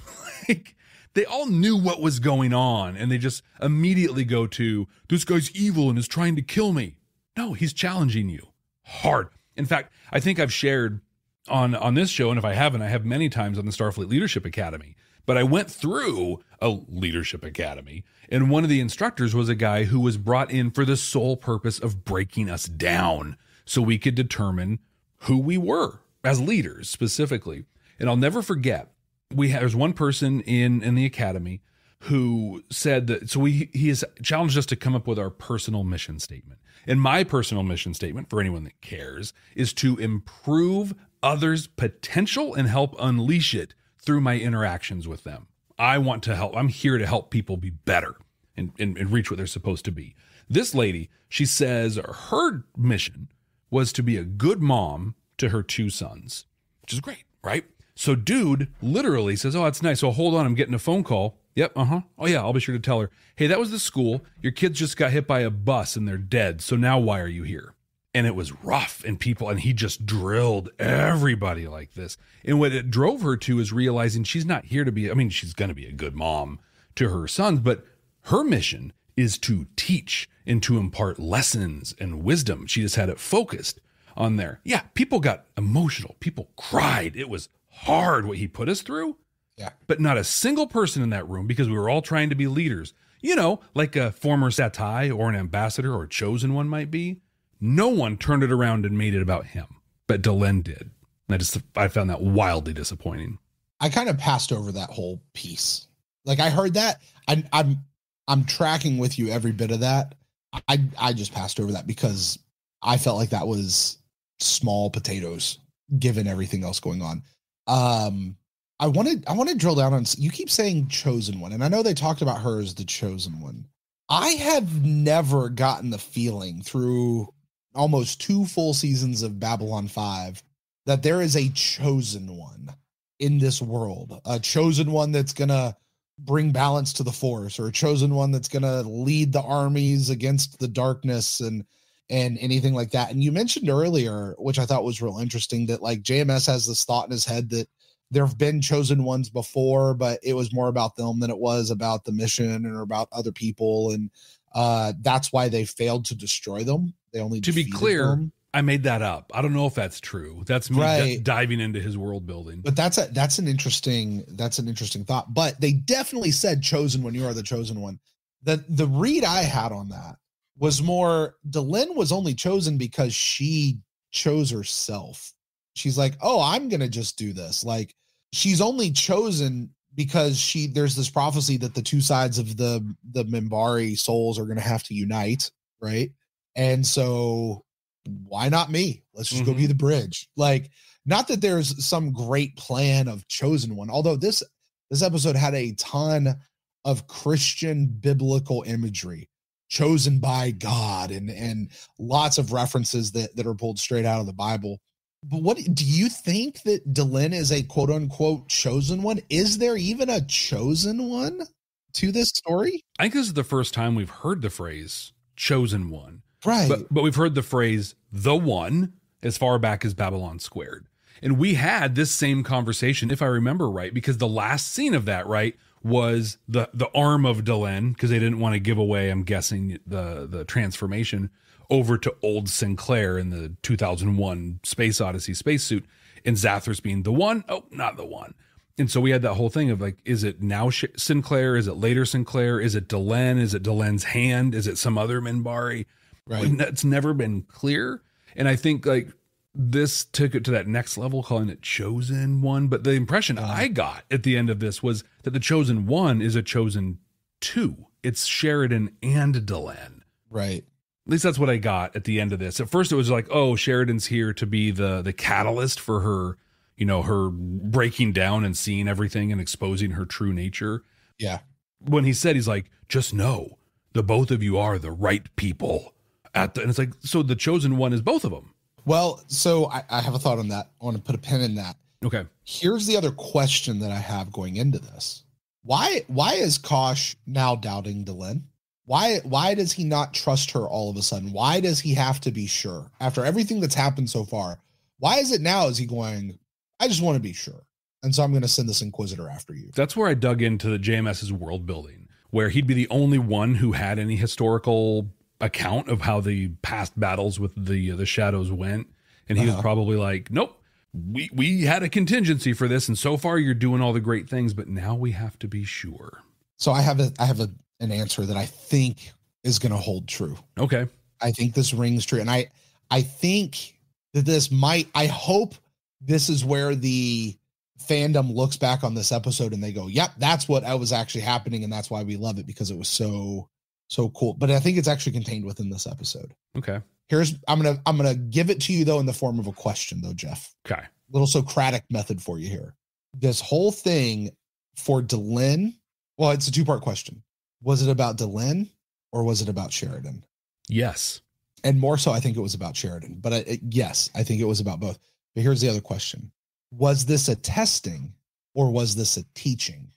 They all knew what was going on, and they just immediately go to, this guy's evil and is trying to kill me. No, he's challenging you hard. In fact, I think I've shared on this show, and if I haven't, I have many times on the Starfleet Leadership Academy. But I went through a leadership academy, and one of the instructors was a guy who was brought in for the sole purpose of breaking us down so we could determine who we were as leaders specifically. And I'll never forget, there's one person in the academy who said that, so he has challenged us to come up with our personal mission statement. And my personal mission statement, for anyone that cares, is to improve others' potential and help unleash it through my interactions with them. I want to help. I'm here to help people be better and reach what they're supposed to be. This lady, she says her mission was to be a good mom to her 2 sons, which is great, right? So dude literally says, oh, that's nice. So hold on, I'm getting a phone call. Yep, oh yeah, I'll be sure to tell her. Hey, that was the school. Your kids just got hit by a bus and they're dead. So now why are you here? And it was rough and he just drilled everybody like this. And what it drove her to is realizing she's not here to be, she's going to be a good mom to her sons, but her mission is to teach and to impart lessons and wisdom. She just had it focused on there. Yeah, people got emotional. People cried. It was hard what he put us through. Yeah. But not a single person in that room, because we were all trying to be leaders, like a former Satai or an ambassador or a chosen one might be. No one turned it around and made it about him, but Delenn did. And I found that wildly disappointing. I kind of passed over that whole piece. Like, I heard that. I'm tracking with you every bit of that. I just passed over that because I felt like that was small potatoes given everything else going on. I want to drill down on, you keep saying chosen one, and I know they talked about her as the chosen one. I have never gotten the feeling through almost 2 full seasons of Babylon 5 that there is a chosen one in this world, a chosen one that's going to bring balance to the force, or a chosen one that's going to lead the armies against the darkness and anything like that. And you mentioned earlier, which I thought was real interesting, that like JMS has this thought in his head that there have been chosen ones before, but it was more about them than it was about the mission or about other people. And that's why they failed to destroy them. They only, to be clear, them. I made that up. I don't know if that's true. That's me diving into his world building. But that's an interesting thought. But they definitely said chosen one. You are the chosen one. The read I had on that was more, Delenn was only chosen because she chose herself. She's like, oh, I'm going to just do this. Like, she's only chosen because there's this prophecy that the 2 sides of the Minbari souls are going to have to unite. Right. And so why not me? Let's just go be the bridge. Like, not that there's some great plan of chosen one, although this episode had a ton of Christian biblical imagery, chosen by God, and lots of references that are pulled straight out of the Bible. But what do you think that Delenn is a quote unquote chosen one? Is there even a chosen one to this story? I think this is the first time we've heard the phrase chosen one. Right. But we've heard the phrase the one as far back as Babylon Squared. And we had this same conversation, if I remember right, because the last scene of that, right, was the arm of Delenn, because they didn't want to give away, I'm guessing, the transformation over to old Sinclair in the 2001 Space Odyssey spacesuit. and Zathras being the one. Oh, not the one. And so we had that whole thing of like, is it now Sinclair? Is it later Sinclair? Is it Delenn? Is it Delenn's hand? Is it some other Minbari? Right. It's never been clear. And I think like this took it to that next level, calling it Chosen One. But the impression I got at the end of this was that the Chosen One is a Chosen Two. It's Sheridan and Delenn. Right. At least that's what I got at the end of this. At first it was like, oh, Sheridan's here to be the catalyst for her, you know, her breaking down and seeing everything and exposing her true nature. Yeah. When he said, he's like, just know the both of you are the right people and it's like, so the Chosen One is both of them. Well, so I have a thought on that. I want to put a pin in that. Okay. Here's the other question that I have going into this. Why is Kosh now doubting Delenn? Why does he not trust her all of a sudden? Why does he have to be sure after everything that's happened so far? Why is it now? Is he going, I just want to be sure. And so I'm going to send this Inquisitor after you. That's where I dug into the JMS's world building, where he'd be the only one who had any historical account of how the past battles with the shadows went. And he was probably like, nope, we had a contingency for this. And so far you're doing all the great things, but now we have to be sure. So I have an answer that I think is going to hold true. Okay. I think this rings true. And I think that I hope this is where the fandom looks back on this episode and they go, yep, that's what was actually happening. And that's why we love it, because it was so cool. But I think it's actually contained within this episode. Okay. I'm going to give it to you though, in the form of a question though, Jeff. Okay. Little Socratic method for you here. This whole thing for Delenn, well, it's a two-part question. Was it about Delenn or was it about Sheridan? Yes. And more so, I think it was about Sheridan. But yes, I think it was about both. But here's the other question. Was this a testing or was this a teaching?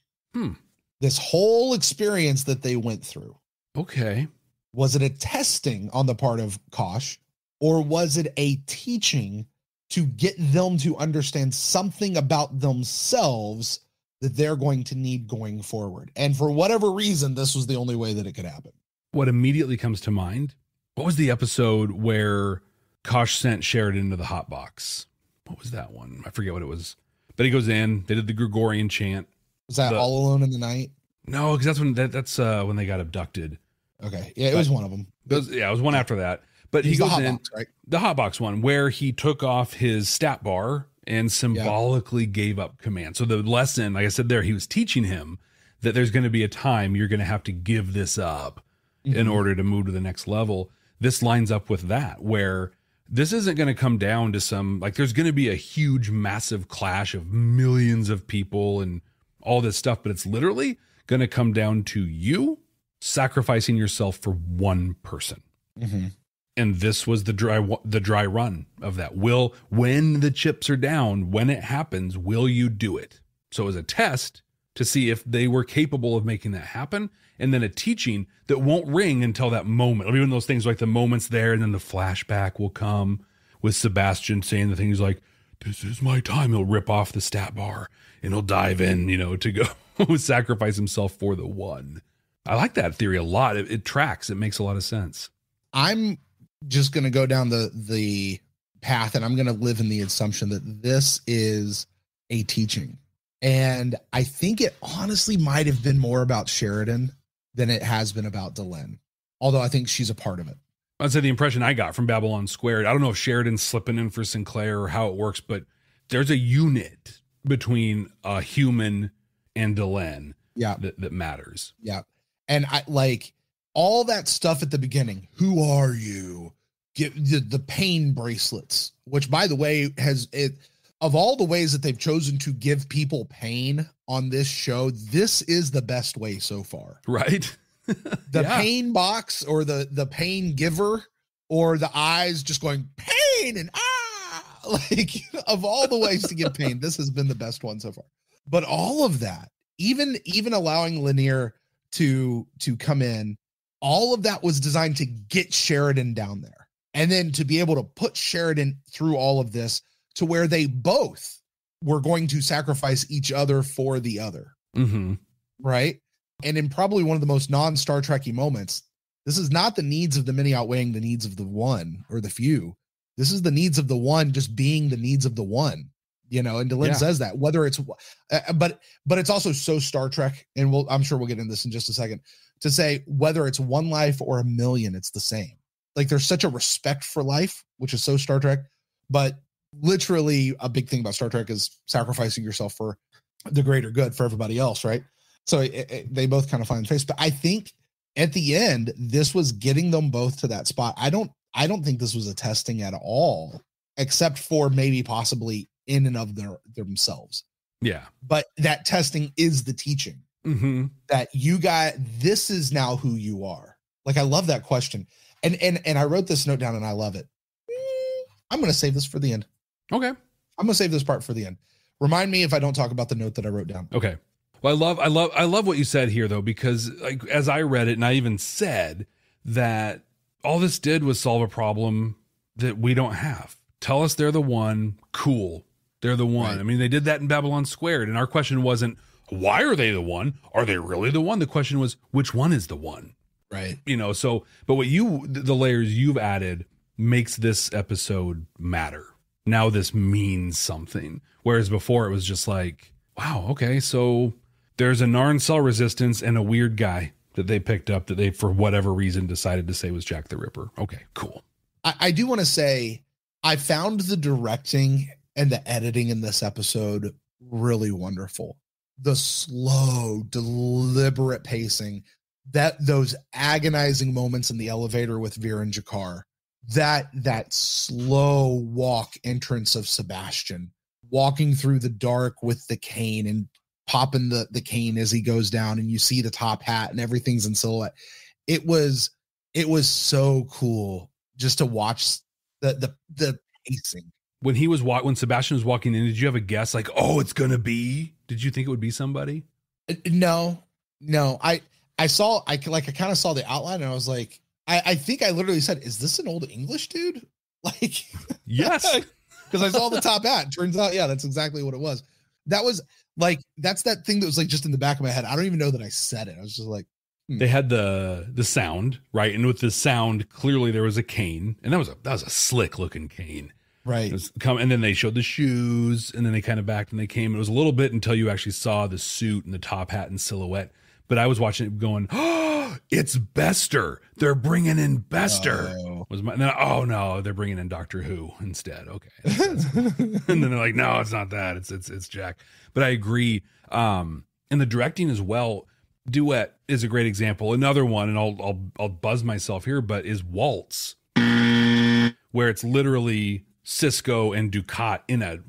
This whole experience that they went through. Okay. Was it a testing on the part of Kosh or was it a teaching to get them to understand something about themselves that they're going to need going forward? And for whatever reason, this was the only way that it could happen. What immediately comes to mind, what was the episode where Kosh sent Sheridan into the hot box? What was that one? I forget what it was. But he goes in, they did the Gregorian chant. Was that All Alone in the Night? No, because that's when they got abducted. Okay. Yeah, it was one of them. It was one after that. But he goes in, right? The hot box one, where he took off his stat bar and symbolically gave up command. So the lesson, like I said there, he was teaching him that there's going to be a time you're going to have to give this up in order to move to the next level. This lines up with that, where this isn't going to come down to some, like there's going to be a huge, massive clash of millions of people and all this stuff, but it's literally going to come down to you sacrificing yourself for one person. And this was the dry run of that. When the chips are down, when it happens, will you do it? So it was a test to see if they were capable of making that happen, and then a teaching that won't ring until that moment. Even those things like the moment's there, and then the flashback will come with Sebastian saying the things like, "This is my time." He'll rip off the stat bar and he'll dive in, to go sacrifice himself for the one. I like that theory a lot. It tracks. It makes a lot of sense. I'm just going to go down the path and I'm going to live in the assumption that this is a teaching. And I think it honestly might have been more about Sheridan than it has been about Delenn. Although I think she's a part of it. I'd say the impression I got from Babylon Squared, I don't know if Sheridan's slipping in for Sinclair or how it works, but there's a unit between a human and Delenn that matters. Yeah. And I like all that stuff at the beginning. Who are you? Get the pain bracelets, which by the way, of all the ways that they've chosen to give people pain on this show, this is the best way so far. Right. The pain box or the pain giver or the eyes just going pain and like of all the ways to give pain, this has been the best one so far. But all of that, even allowing Lanier to come in, all of that was designed to get Sheridan down there. And then to be able to put Sheridan through all of this to where they both were going to sacrifice each other for the other. Right. And in probably one of the most non-Star Trek-y moments, this is not the needs of the many outweighing the needs of the one or the few. This is the needs of the one just being the needs of the one. you know, and Delenn says that, whether it's, but it's also so Star Trek, and I'm sure we'll get into this in just a second, to say whether it's one life or a million, it's the same. Like there's such a respect for life, which is so Star Trek, but literally a big thing about Star Trek is sacrificing yourself for the greater good for everybody else. Right. So they both kind of find face, but I think at the end, this was getting them both to that spot. I don't think this was a testing at all, except for maybe possibly in and of themselves. Yeah. But that testing is the teaching that you got. This is now who you are. Like, I love that question. And I wrote this note down and I love it. I'm going to save this for the end. Okay. I'm going to save this part for the end. Remind me if I don't talk about the note that I wrote down. Okay. Well, I love what you said here though, because like, as I read it, and I even said that all this did was solve a problem that we don't have. Tell us they're the one. Cool. They're the one. Right. I mean, they did that in Babylon Squared. And our question wasn't, why are they the one? Are they really the one? The question was, which one is the one? Right. You know, so, but the layers you've added makes this episode matter. Now this means something. Whereas before it was just like, wow, okay, so there's a Narn cell resistance and a weird guy that they picked up that they, for whatever reason, decided to say was Jack the Ripper. Okay, cool. I do want to say, I found the directing and the editing in this episode really wonderful. The slow, deliberate pacing, those agonizing moments in the elevator with Veer and Jakar, that slow walk entrance of Sebastian, walking through the dark with the cane and popping the cane as he goes down, and you see the top hat and everything's in silhouette. It was so cool just to watch the pacing. When Sebastian was walking in, did you have a guess like, oh, it's gonna be? Did you think it would be somebody? No. I kind of saw the outline and I was like, I think I literally said, is this an old English dude? Like, yes, because I saw the top hat. Turns out, yeah, that's exactly what it was. That was like, that's that thing that was like just in the back of my head. I don't even know that I said it. I was just like, They had the sound, right? And with the sound, clearly there was a cane, and that was a slick looking cane. Right. And then they showed the shoes, and then they kind of backed and they came. It was a little bit until you actually saw the suit and the top hat and silhouette. But I was watching it going, oh, it's Bester. They're bringing in Bester. Oh no, they're bringing in Doctor Who instead. Okay. And then they're like, no, it's not that. It's Jack. But I agree. And the directing as well. Duet is a great example. Another one, and I'll buzz myself here, but is Waltz, where it's literally Sisko and Dukat in a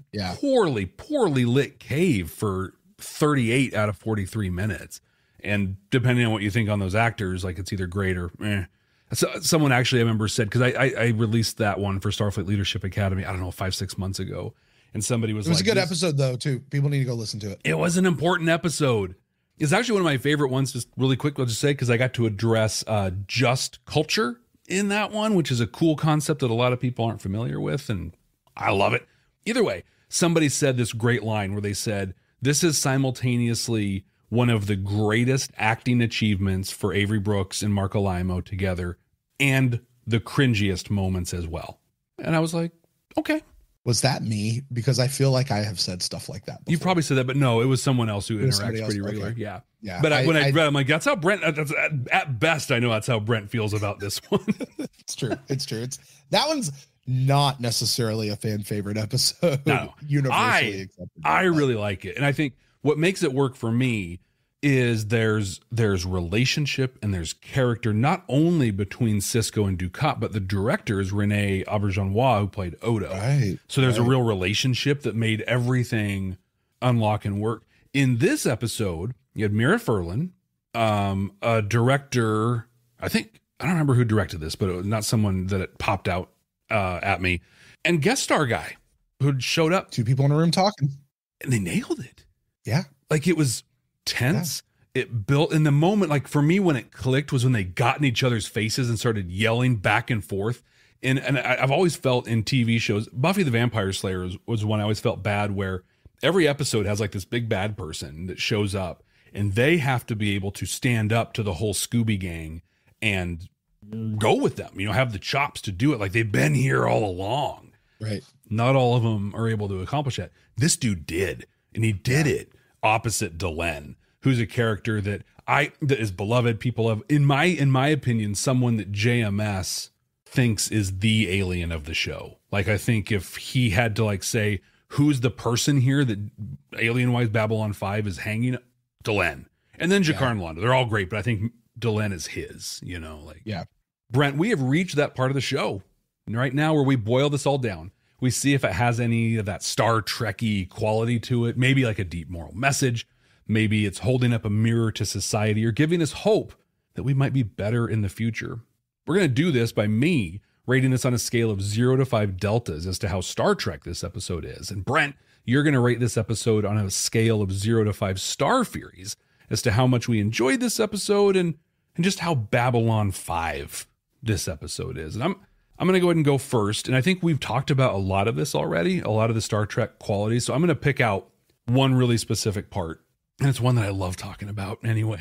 poorly lit cave for 38 out of 43 minutes. And depending on what you think on those actors, like it's either great or eh. So, someone actually I remember said, because I released that one for Starfleet Leadership Academy, I don't know, 5-6 months ago. And somebody was like, it was a good episode though, too. People need to go listen to it. It was an important episode. It's actually one of my favorite ones, just really quick, I'll just say, because I got to address just culture in that one, which is a cool concept that a lot of people aren't familiar with, and I love it. Either way, somebody said this great line where they said, this is simultaneously one of the greatest acting achievements for Avery Brooks and Mark Alaimo together, and the cringiest moments as well. And I was like, okay. Was that me? Because I feel like I have said stuff like that before. You probably said that, but no, it was someone else who interacts pretty regular. Okay. Yeah. But when I read, I'm like, that's how Brent, at best, I know that's how Brent feels about this one. It's true. That one's not necessarily a fan favorite episode. No, universally accepted. I really like it. And I think what makes it work for me is there's relationship and there's character, not only between Sisko and Dukat, but the director is Rene Auberjonois, who played Odo. Right. So there's a real relationship that made everything unlock and work. In this episode, you had Mira Furlan, a director, I don't remember who directed this, but it was not someone that it popped out at me, and guest star guy who showed up. 2 people in a room talking. And they nailed it. Yeah. Like, it was tense. Yeah. It built in the moment. Like, for me, when it clicked was when they got in each other's faces and started yelling back and forth. And I've always felt in TV shows, Buffy the Vampire Slayer was one I always felt bad, where every episode has like this big bad person that shows up, and they have to be able to stand up to the whole Scooby gang and go with them, have the chops to do it. Like, they've been here all along. Right. Not all of them are able to accomplish that. This dude did, and he did it opposite Delenn, who's a character that is beloved. People have, in my opinion, someone that JMS thinks is the alien of the show. Like, I think if he had to like say who's the person here that alien-wise Babylon 5 is hanging, Delenn, and then Jakar and Londo. They're all great, but I think Delenn is his. You know, like Brent, we have reached that part of the show right now where we boil this all down. We see if it has any of that Star Trek-y quality to it, maybe like a deep moral message. Maybe it's holding up a mirror to society or giving us hope that we might be better in the future. We're going to do this by me rating this on a scale of 0 to 5 deltas as to how Star Trek this episode is. And Brent, you're going to rate this episode on a scale of 0 to 5 Star Furies as to how much we enjoyed this episode and just how Babylon 5 this episode is. And I'm going to go ahead and go first. And I think we've talked about a lot of this already, a lot of the Star Trek qualities. So I'm going to pick out one really specific part. And it's one that I love talking about anyway.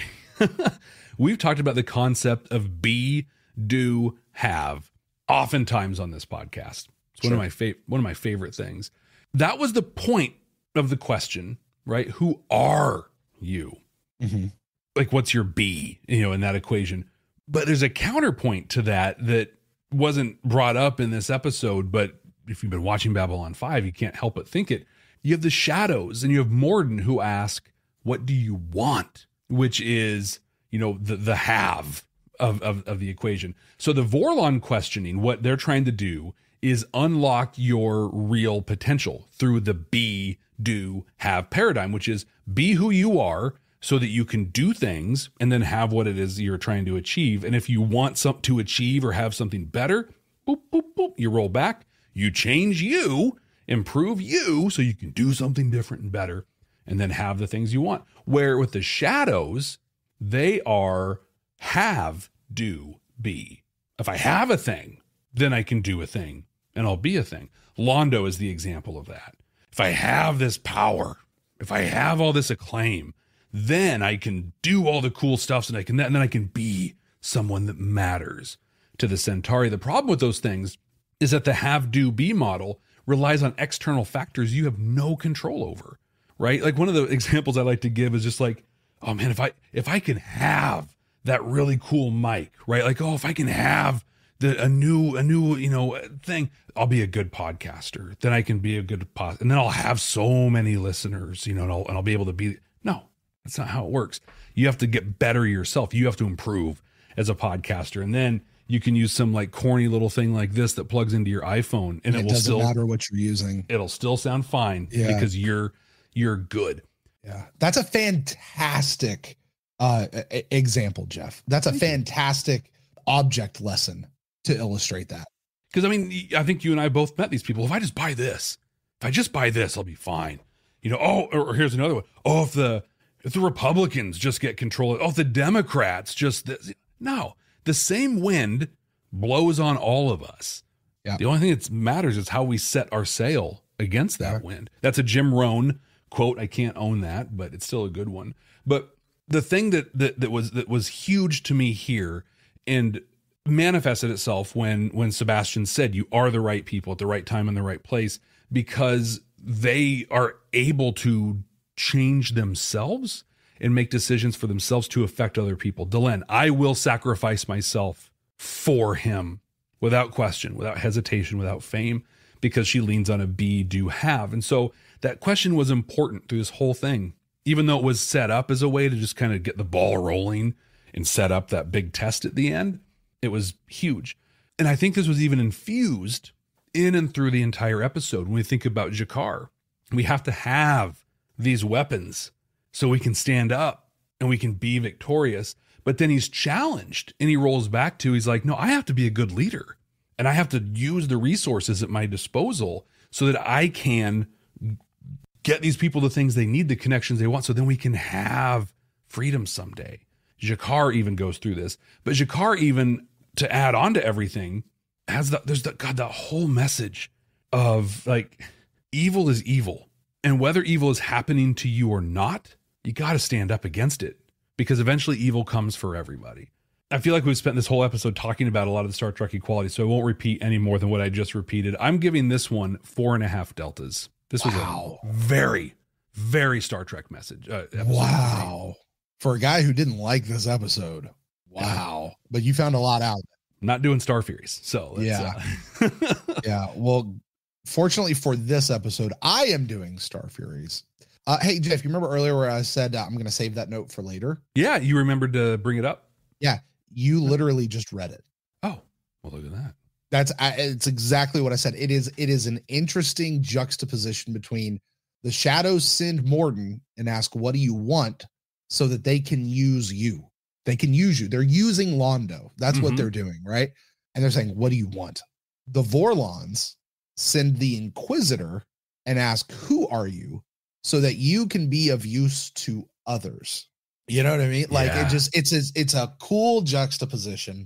We've talked about the concept of be, do, have oftentimes on this podcast. It's one of my favorite things. That was the point of the question, right? Who are you? Mm-hmm. Like, what's your be, in that equation? But there's a counterpoint to that wasn't brought up in this episode, but if you've been watching Babylon 5, you can't help but think it. You have the shadows and you have Morden who ask, what do you want? Which is, the have of the equation. So the Vorlon questioning, what they're trying to do is unlock your real potential through the be, do, have paradigm, which is be who you are so that you can do things and then have what it is you're trying to achieve. And if you want something to achieve or have something better, boop, boop, boop, you roll back, you change you, improve you so you can do something different and better and then have the things you want. Where with the shadows, they are have, do, be. If I have a thing, then I can do a thing and I'll be a thing. Londo is the example of that. If I have this power, if I have all this acclaim, then I can do all the cool stuff and then I can be someone that matters to the Centauri. The problem with those things is that the have, do, be model relies on external factors you have no control over, right? Like one of the examples I like to give is just like, oh man, if I can have that really cool mic, right? Like, oh, if I can have a new thing, I'll be a good podcaster. Then I can be a good and then I'll have so many listeners, and I'll be able to be. No, that's not how it works. You have to get better yourself. You have to improve as a podcaster. And then you can use some like corny little thing like this that plugs into your iPhone and it will doesn't still matter what you're using. It'll still sound fine because you're good. Yeah. That's a fantastic example, Jeff. That's a fantastic object lesson to illustrate that. Because I think you and I both met these people. If I just buy this, I'll be fine. Or here's another one. Oh, if the Republicans just get control if the Democrats just no, the same wind blows on all of us. Yeah. The only thing that matters is how we set our sail against that wind. That's a Jim Rohn quote. I can't own that, but it's still a good one. But the thing that was huge to me here and manifested itself when Sebastian said you are the right people at the right time in the right place, because they are able to change themselves and make decisions for themselves to affect other people. Delenn, I will sacrifice myself for him without question, without hesitation, without fame, because she leans on a be, do, have. And so that question was important through this whole thing, even though it was set up as a way to just kind of get the ball rolling and set up that big test at the end. It was huge. And I think this was even infused in and through the entire episode. When we think about Jakar, we have to have these weapons so we can stand up and we can be victorious. But then he's challenged and he rolls back to, he's like, no, I have to be a good leader and I have to use the resources at my disposal so that I can get these people the things they need, the connections they want. So then we can have freedom someday. Jakar even goes through this, but Jakar even, to add on to everything, there's that whole message of like, evil is evil. And whether evil is happening to you or not, you got to stand up against it, because eventually evil comes for everybody. I feel like we've spent this whole episode talking about a lot of the Star Trek equality, so I won't repeat any more than what I just repeated. I'm giving this one 4.5 deltas. This was a very, very Star Trek message. Wow. For a guy who didn't like this episode. Wow. But you found a lot out. I'm not doing Star Furies. So yeah. Yeah. Well, fortunately for this episode, I am doing Star Furies. Hey, Jeff, you remember earlier where I said I'm going to save that note for later? Yeah. You remembered to bring it up? Yeah. You literally just read it. Oh, well, look at that. It's exactly what I said. It is an interesting juxtaposition between the shadows send Morden and ask, what do you want? So that they can use you. They can use you. They're using Londo. That's what they're doing, right? And they're saying, what do you want? The Vorlons send the Inquisitor and ask, who are you? So that you can be of use to others. You know what I mean? Like it's a cool juxtaposition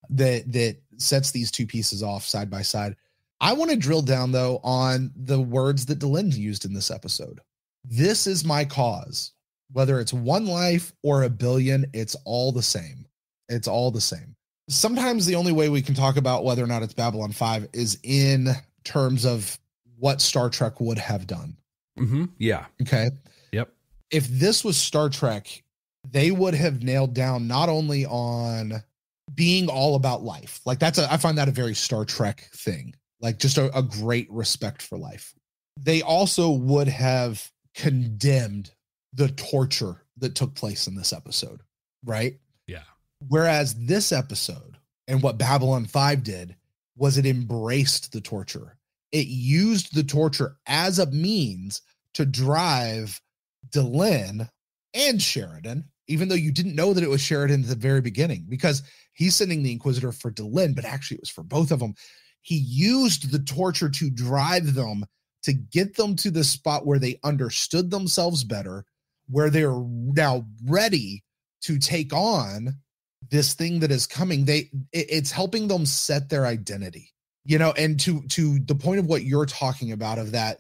that sets these two pieces off side by side. I want to drill down though on the words that Delenn used in this episode. This is my cause. Whether it's one life or a billion, it's all the same. It's all the same. Sometimes the only way we can talk about whether or not it's Babylon 5 is in terms of what Star Trek would have done. Yeah. Okay. Yep. If this was Star Trek, they would have nailed down not only on being all about life. Like I find that a very Star Trek thing. Like just a great respect for life. They also would have condemned the torture that took place in this episode, right? Yeah. Whereas this episode and what Babylon 5 did was it embraced the torture. It used the torture as a means to drive Delenn and Sheridan, even though you didn't know that it was Sheridan at the very beginning, because he's sending the Inquisitor for Delenn, but actually it was for both of them. He used the torture to drive them, to get them to the spot where they understood themselves better, where they're now ready to take on this thing that is coming. It's helping them set their identity, you know, and to the point of what you're talking about of that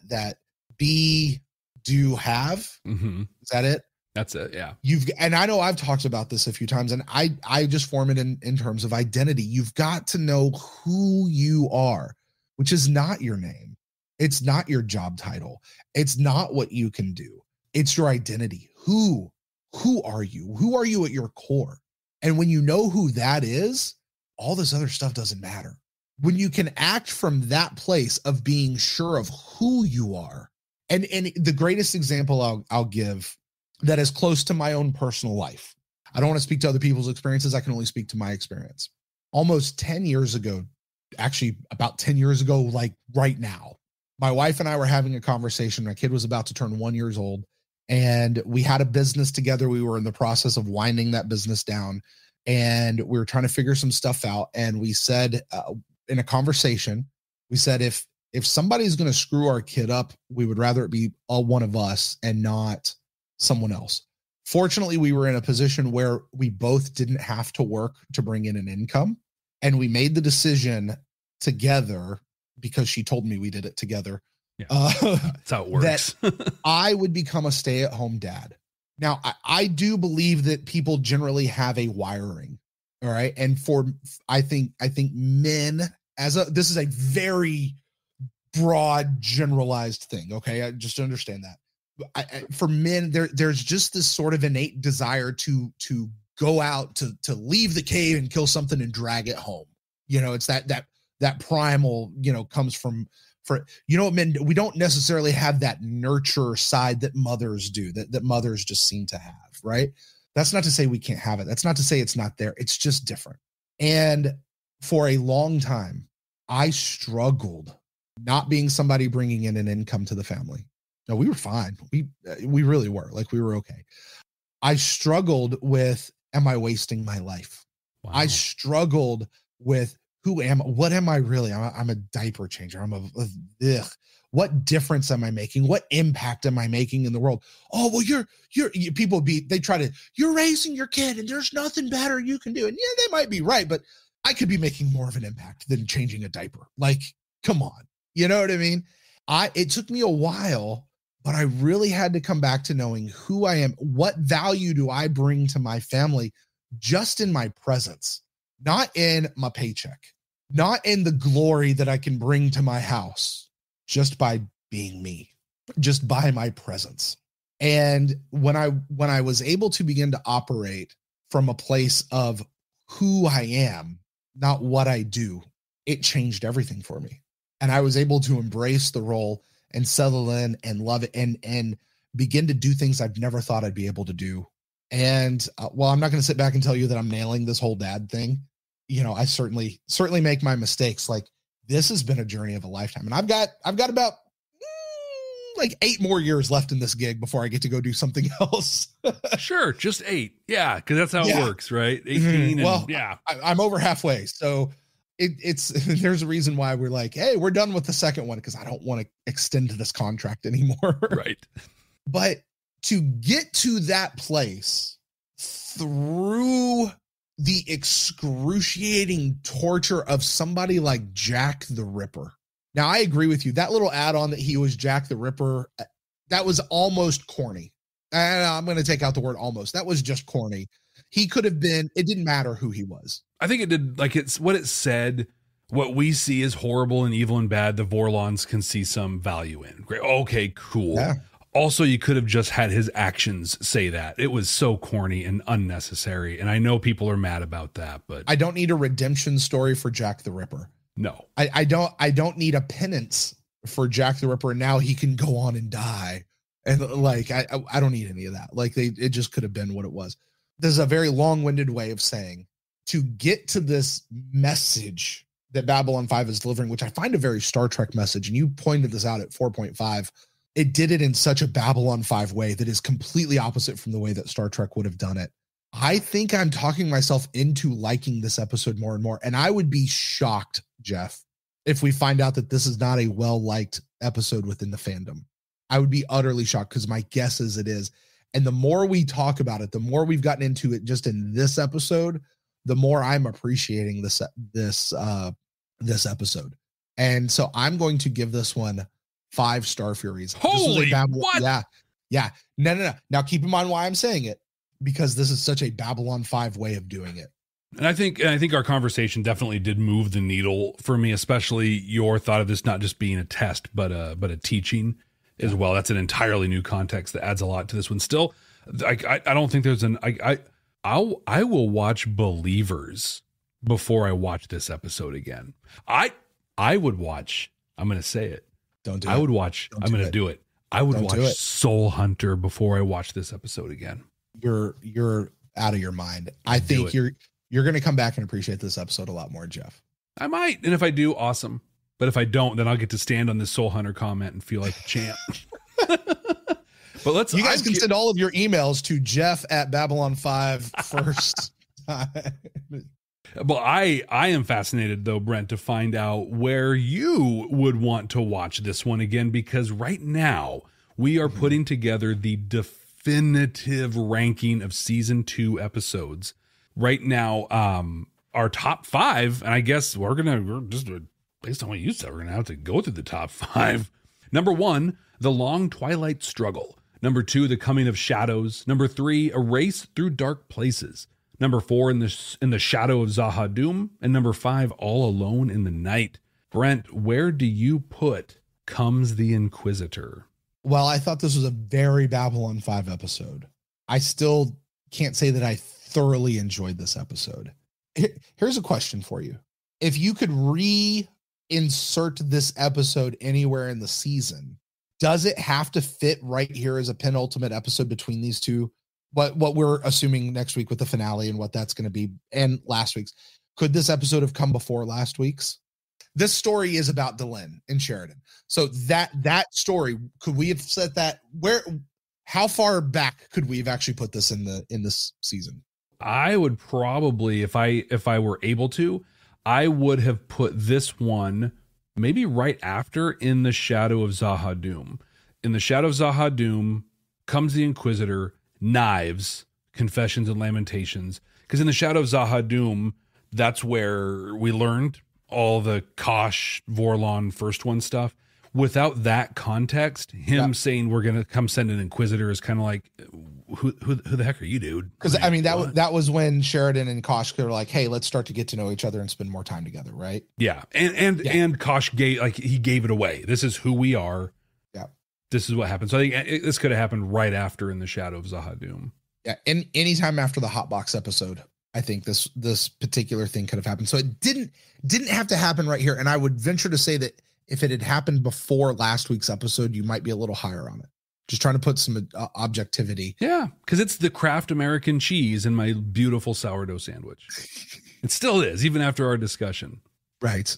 be, do, have. Is that it? That's it. Yeah. And I know I've talked about this a few times, and I just form it in terms of identity. You've got to know who you are, which is not your name. It's not your job title. It's not what you can do. It's your identity. Who are you? Who are you at your core? And when you know who that is, all this other stuff doesn't matter. When you can act from that place of being sure of who you are. And the greatest example I'll give that is close to my own personal life. I don't want to speak to other people's experiences. I can only speak to my experience. Almost 10 years ago, actually about 10 years ago, like right now, my wife and I were having a conversation. My kid was about to turn 1 year old. And we had a business together. We were in the process of winding that business down, and we were trying to figure some stuff out. And we said in a conversation, we said, if somebody's going to screw our kid up, we would rather it be one of us and not someone else. Fortunately, we were in a position where we both didn't have to work to bring in an income. And we made the decision together, because she told me we did it together. Yeah, that's how it works. That I would become a stay-at-home dad. Now, I do believe that people generally have a wiring. All right. And I think men this is a very broad, generalized thing. Okay. I just understand that. For men, there's just this sort of innate desire to go out, to leave the cave and kill something and drag it home. You know, it's that primal, you know, comes from, men, we don't necessarily have that nurture side that mothers do, that mothers just seem to have, right? That's not to say we can't have it. That's not to say it's not there. It's just different. And for a long time, I struggled not being somebody bringing in an income to the family. No, we were fine. We really were. Like, we were okay. I struggled with, am I wasting my life? Wow. I struggled with, what am I really? I'm a diaper changer. What difference am I making? What impact am I making in the world? Oh, well, you're raising your kid and there's nothing better you can do. And yeah, they might be right, but I could be making more of an impact than changing a diaper. Like, come on. You know what I mean? It took me a while, but I really had to come back to knowing who I am. What value do I bring to my family just in my presence, not in my paycheck, not in the glory that I can bring to my house, just by being me, just by my presence. And when I was able to begin to operate from a place of who I am, not what I do, it changed everything for me. And I was able to embrace the role and settle in and love it and begin to do things I've never thought I'd be able to do. And while I'm not going to sit back and tell you that I'm nailing this whole dad thing, you know, I certainly make my mistakes. Like, this has been a journey of a lifetime. And I've got about like 8 more years left in this gig before I get to go do something else. Sure. Just 8. Yeah. Cause that's how it works, right? 18. Well, yeah. I'm over halfway. So it's there's a reason why we're like, hey, we're done with the second one, because I don't want to extend this contract anymore. Right. But to get to that place through the excruciating torture of somebody like Jack the Ripper. Now, I agree with you. That little add-on that he was Jack the Ripper, that was almost corny. And I'm going to take out the word almost. That was just corny. He could have been, it didn't matter who he was. I think it did, like, it's what it said. What we see is horrible and evil and bad, the Vorlons can see some value in. Great. Okay, cool. Yeah. Also, you could have just had his actions say that. It was so corny and unnecessary. And I know people are mad about that, but I don't need a redemption story for Jack the Ripper. No, I don't need a penance for Jack the Ripper. Now he can go on and die. And like, I don't need any of that. Like, it just could have been what it was. There's a very long-winded way of saying, to get to this message that Babylon 5 is delivering, which I find a very Star Trek message. And you pointed this out at 4.5. It did it in such a Babylon 5 way that is completely opposite from the way that Star Trek would have done it. I think I'm talking myself into liking this episode more and more. And I would be shocked, Jeff, if we find out that this is not a well-liked episode within the fandom. I would be utterly shocked, because my guess is it is. And the more we talk about it, the more we've gotten into it just in this episode, the more I'm appreciating this episode. And so I'm going to give this one 5 Star Furies. Holy, what? Yeah. No. Now keep in mind why I'm saying it, because this is such a Babylon 5 way of doing it. And I think our conversation definitely did move the needle for me, especially your thought of this not just being a test, but a teaching as well. That's an entirely new context that adds a lot to this one. Still, I don't think there's I will watch Believers before I watch this episode again. I would watch, I'm going to say it. Don't do I it. would watch, Don't I'm going to do it. I would Don't watch Soul Hunter before I watch this episode again. You're out of your mind. I think you're going to come back and appreciate this episode a lot more, Jeff. I might. And if I do, awesome. But if I don't, then I'll get to stand on this Soul Hunter comment and feel like a champ. But you guys can send all of your emails to Jeff at Babylon 5 first. Well, I am fascinated, though, Brent, to find out where you would want to watch this one again, because right now we are putting together the definitive ranking of season 2 episodes. Right now, our top 5, and I guess we're just based on what you said, we're going to have to go through the top 5. Number 1, The Long Twilight Struggle. Number 2, The Coming of Shadows. Number 3, A Race Through Dark Places. Number 4, In the Shadow of Zahadum. And number 5, All Alone in the Night. Brent, where do you put Comes the Inquisitor? Well, I thought this was a very Babylon 5 episode. I still can't say that I thoroughly enjoyed this episode. Here's a question for you. If you could reinsert this episode anywhere in the season, does it have to fit right here as a penultimate episode between these two? What we're assuming next week with the finale and what that's going to be, and last week's. Could this episode have come before last week's? This story is about Delenn and Sheridan. So that story, could we have set that how far back could we have actually put this in this season? I would probably, if I were able to, I would have put this one maybe right after In the Shadow of Zahadum. In the Shadow of Zahadum comes the Inquisitor, Knives, Confessions and Lamentations. Because in the Shadow of Zahadum, that's where we learned all the Kosh, Vorlon, First One stuff. Without that context, him saying we're going to come send an Inquisitor is kind of like, who the heck are you, dude? Because Like, I mean, that was when Sheridan and Kosh were like, hey, let's start to get to know each other and spend more time together, right? Yeah. And Kosh he gave it away. This is who we are. Yeah. This is what happened. So I think this could have happened right after In the Shadow of Zahadum. Yeah. And anytime after the Hotbox episode, I think this particular thing could have happened. So it didn't have to happen right here. And I would venture to say that if it had happened before last week's episode, you might be a little higher on it. Just trying to put some objectivity. Yeah, because it's the Kraft American cheese in my beautiful sourdough sandwich. It still is, even after our discussion. Right.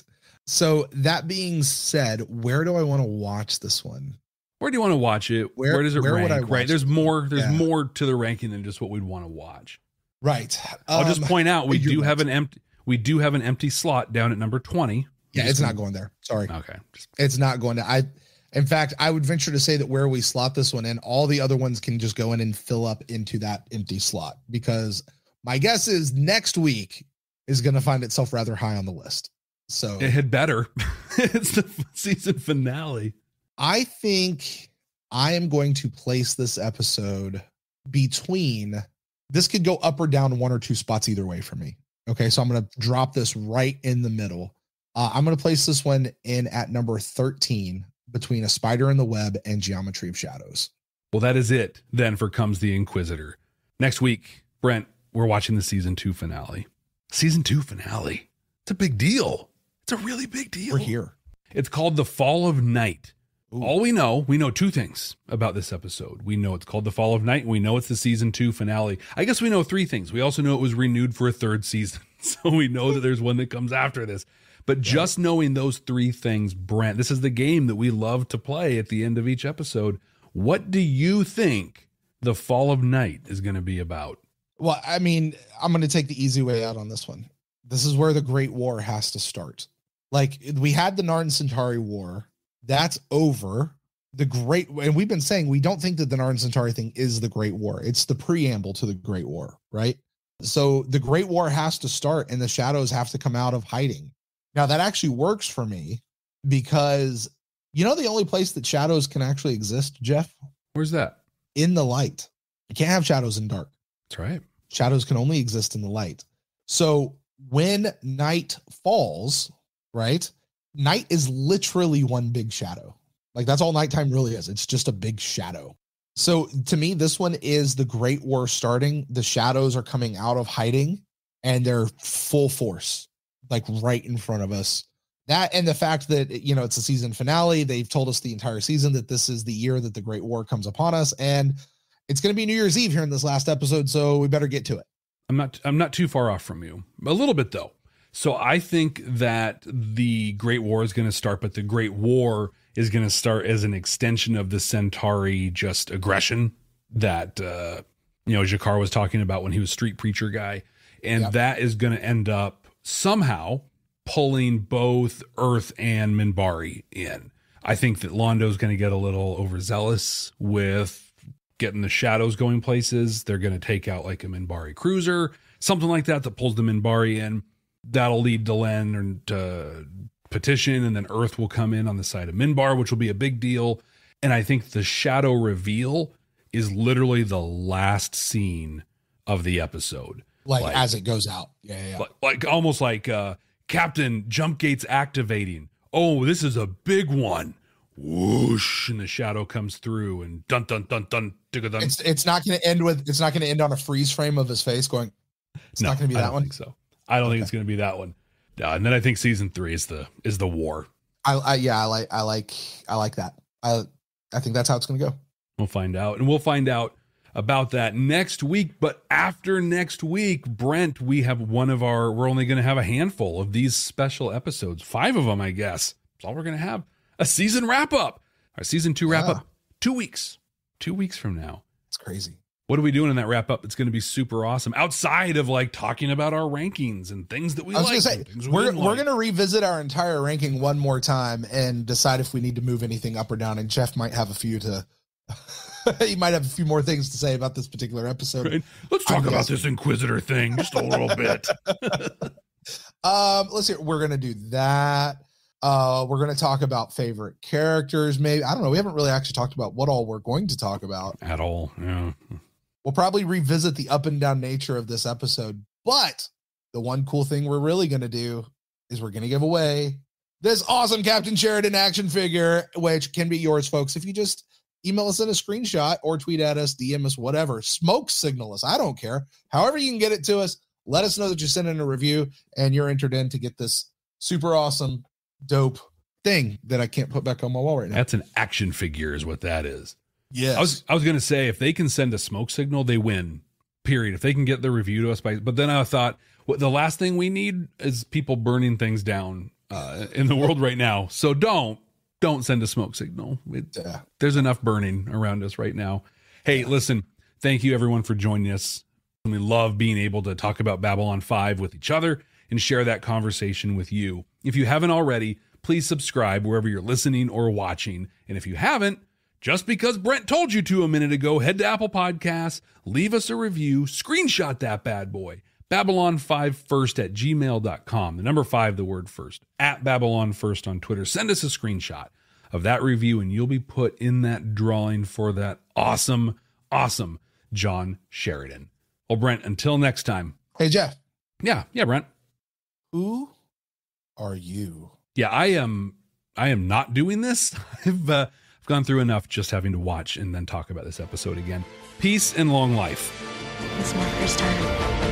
So that being said, where do I want to watch this one? Where do you want to watch it? Where does it rank? Would I watch There's it? more to the ranking than just what we'd want to watch. Right. I'll just point out we do have an empty slot down at number 20. Yeah, it's not going there. Sorry. Okay. It's not going to. In fact, I would venture to say that where we slot this one in, all the other ones can just go in and fill up into that empty slot, because my guess is next week is going to find itself rather high on the list. So it had better. It's the season finale. I think I am going to place this episode between, this could go up or down one or two spots either way for me. Okay. So I'm going to drop this right in the middle. I'm going to place this one in at number 13 between A Spider in the Web and Geometry of Shadows. Well, that is it then for Comes the Inquisitor. Next week, Brent, we're watching the season 2 finale. Season 2 finale. It's a big deal. It's a really big deal. We're here. It's called The Fall of Night. Ooh. All we know two things about this episode. We know it's called The Fall of Night, and we know it's the season 2 finale. I guess we know 3 things. We also know it was renewed for a 3rd season. So we know that there's one that comes after this. But just knowing those 3 things, Brent, this is the game that we love to play at the end of each episode. What do you think The Fall of Night is going to be about? Well, I mean, I'm going to take the easy way out on this one. This is where the Great War has to start. Like, we had the Narn Centauri War. That's over. And we've been saying we don't think that the Narn Centauri thing is the Great War. It's the preamble to the Great War, right? So the Great War has to start, and the shadows have to come out of hiding. Now, that actually works for me because, the only place that shadows can actually exist, Jeff? Where's that? In the light. You can't have shadows in dark. That's right. Shadows can only exist in the light. So when night falls, right, night is literally one big shadow. Like, that's all nighttime really is. It's just a big shadow. So to me, this one is the Great War starting. The shadows are coming out of hiding, and they're full force, like right in front of us. That, and the fact that, it's a season finale. They've told us the entire season that this is the year that the Great War comes upon us, and it's going to be New Year's Eve here in this last episode. So we better get to it. I'm not too far off from you, a little bit though. So I think that the Great War is going to start, but the Great War is going to start as an extension of the Centauri just aggression that, Jakar was talking about when he was Street Preacher guy. And that is going to end up somehow pulling both Earth and Minbari in. I think that Londo's going to get a little overzealous with getting the shadows going places. They're going to take out like a Minbari cruiser, something like that pulls the Minbari in. That'll lead Delenn to petition, and then Earth will come in on the side of Minbar, which will be a big deal. And I think the shadow reveal is literally the last scene of the episode. Like as it goes out. Yeah. Like almost like Captain Jump Gates activating. Oh, this is a big one. Whoosh, and the shadow comes through, and dun dun dun dun dun. It's not going to end on a freeze frame of his face going. It's not going to be that one. Think so. I don't think it's going to be that one. And then I think season 3 is the war. I like that. I think that's how it's going to go. We'll find out, and we'll find out about that next week. But after next week, Brent, we're only going to have a handful of these special episodes, 5 of them, I guess. That's all we're going to have. A season wrap up, our season 2 wrap up, 2 weeks from now. It's crazy. What are we doing in that wrap up? It's going to be super awesome. Outside of like talking about our rankings and things that we like. I was going to say, we're going to revisit our entire ranking one more time and decide if we need to move anything up or down. And Jeff might have he might have a few more things to say about this particular episode. Right. Let's talk about this Inquisitor thing just a little bit. Let's see. We're going to do that. We're going to talk about favorite characters. Maybe, I don't know. We haven't really actually talked about what all we're going to talk about at all. Yeah. We'll probably revisit the up and down nature of this episode. But the one cool thing we're really going to do is we're going to give away this awesome Captain Sheridan action figure, which can be yours, folks. If you just email us in a screenshot or tweet at us, DM us, whatever, smoke signal us. I don't care. However you can get it to us, let us know that you sent in a review and you're entered in to get this super awesome, dope thing that I can't put back on my wall right now. That's an action figure is what that is. Yes. I was going to say, if they can send a smoke signal, they win, period. If they can get the review to us but then I thought, the last thing we need is people burning things down in the world right now. So don't send a smoke signal. There's enough burning around us right now. Hey, listen, thank you everyone for joining us. We love being able to talk about Babylon 5 with each other and share that conversation with you. If you haven't already, please subscribe wherever you're listening or watching. And if you haven't, just because Brent told you to a minute ago, head to Apple Podcasts, leave us a review, screenshot that bad boy. Babylon5first@gmail.com. The number 5, the word first, at Babylon1st on Twitter. Send us a screenshot of that review and you'll be put in that drawing for that awesome John Sheridan. Well, Brent, until next time. Hey, Jeff. Yeah, Brent. Who are you? Yeah, I am not doing this. I've gone through enough just having to watch and then talk about this episode again. Peace and long life. It's my first time.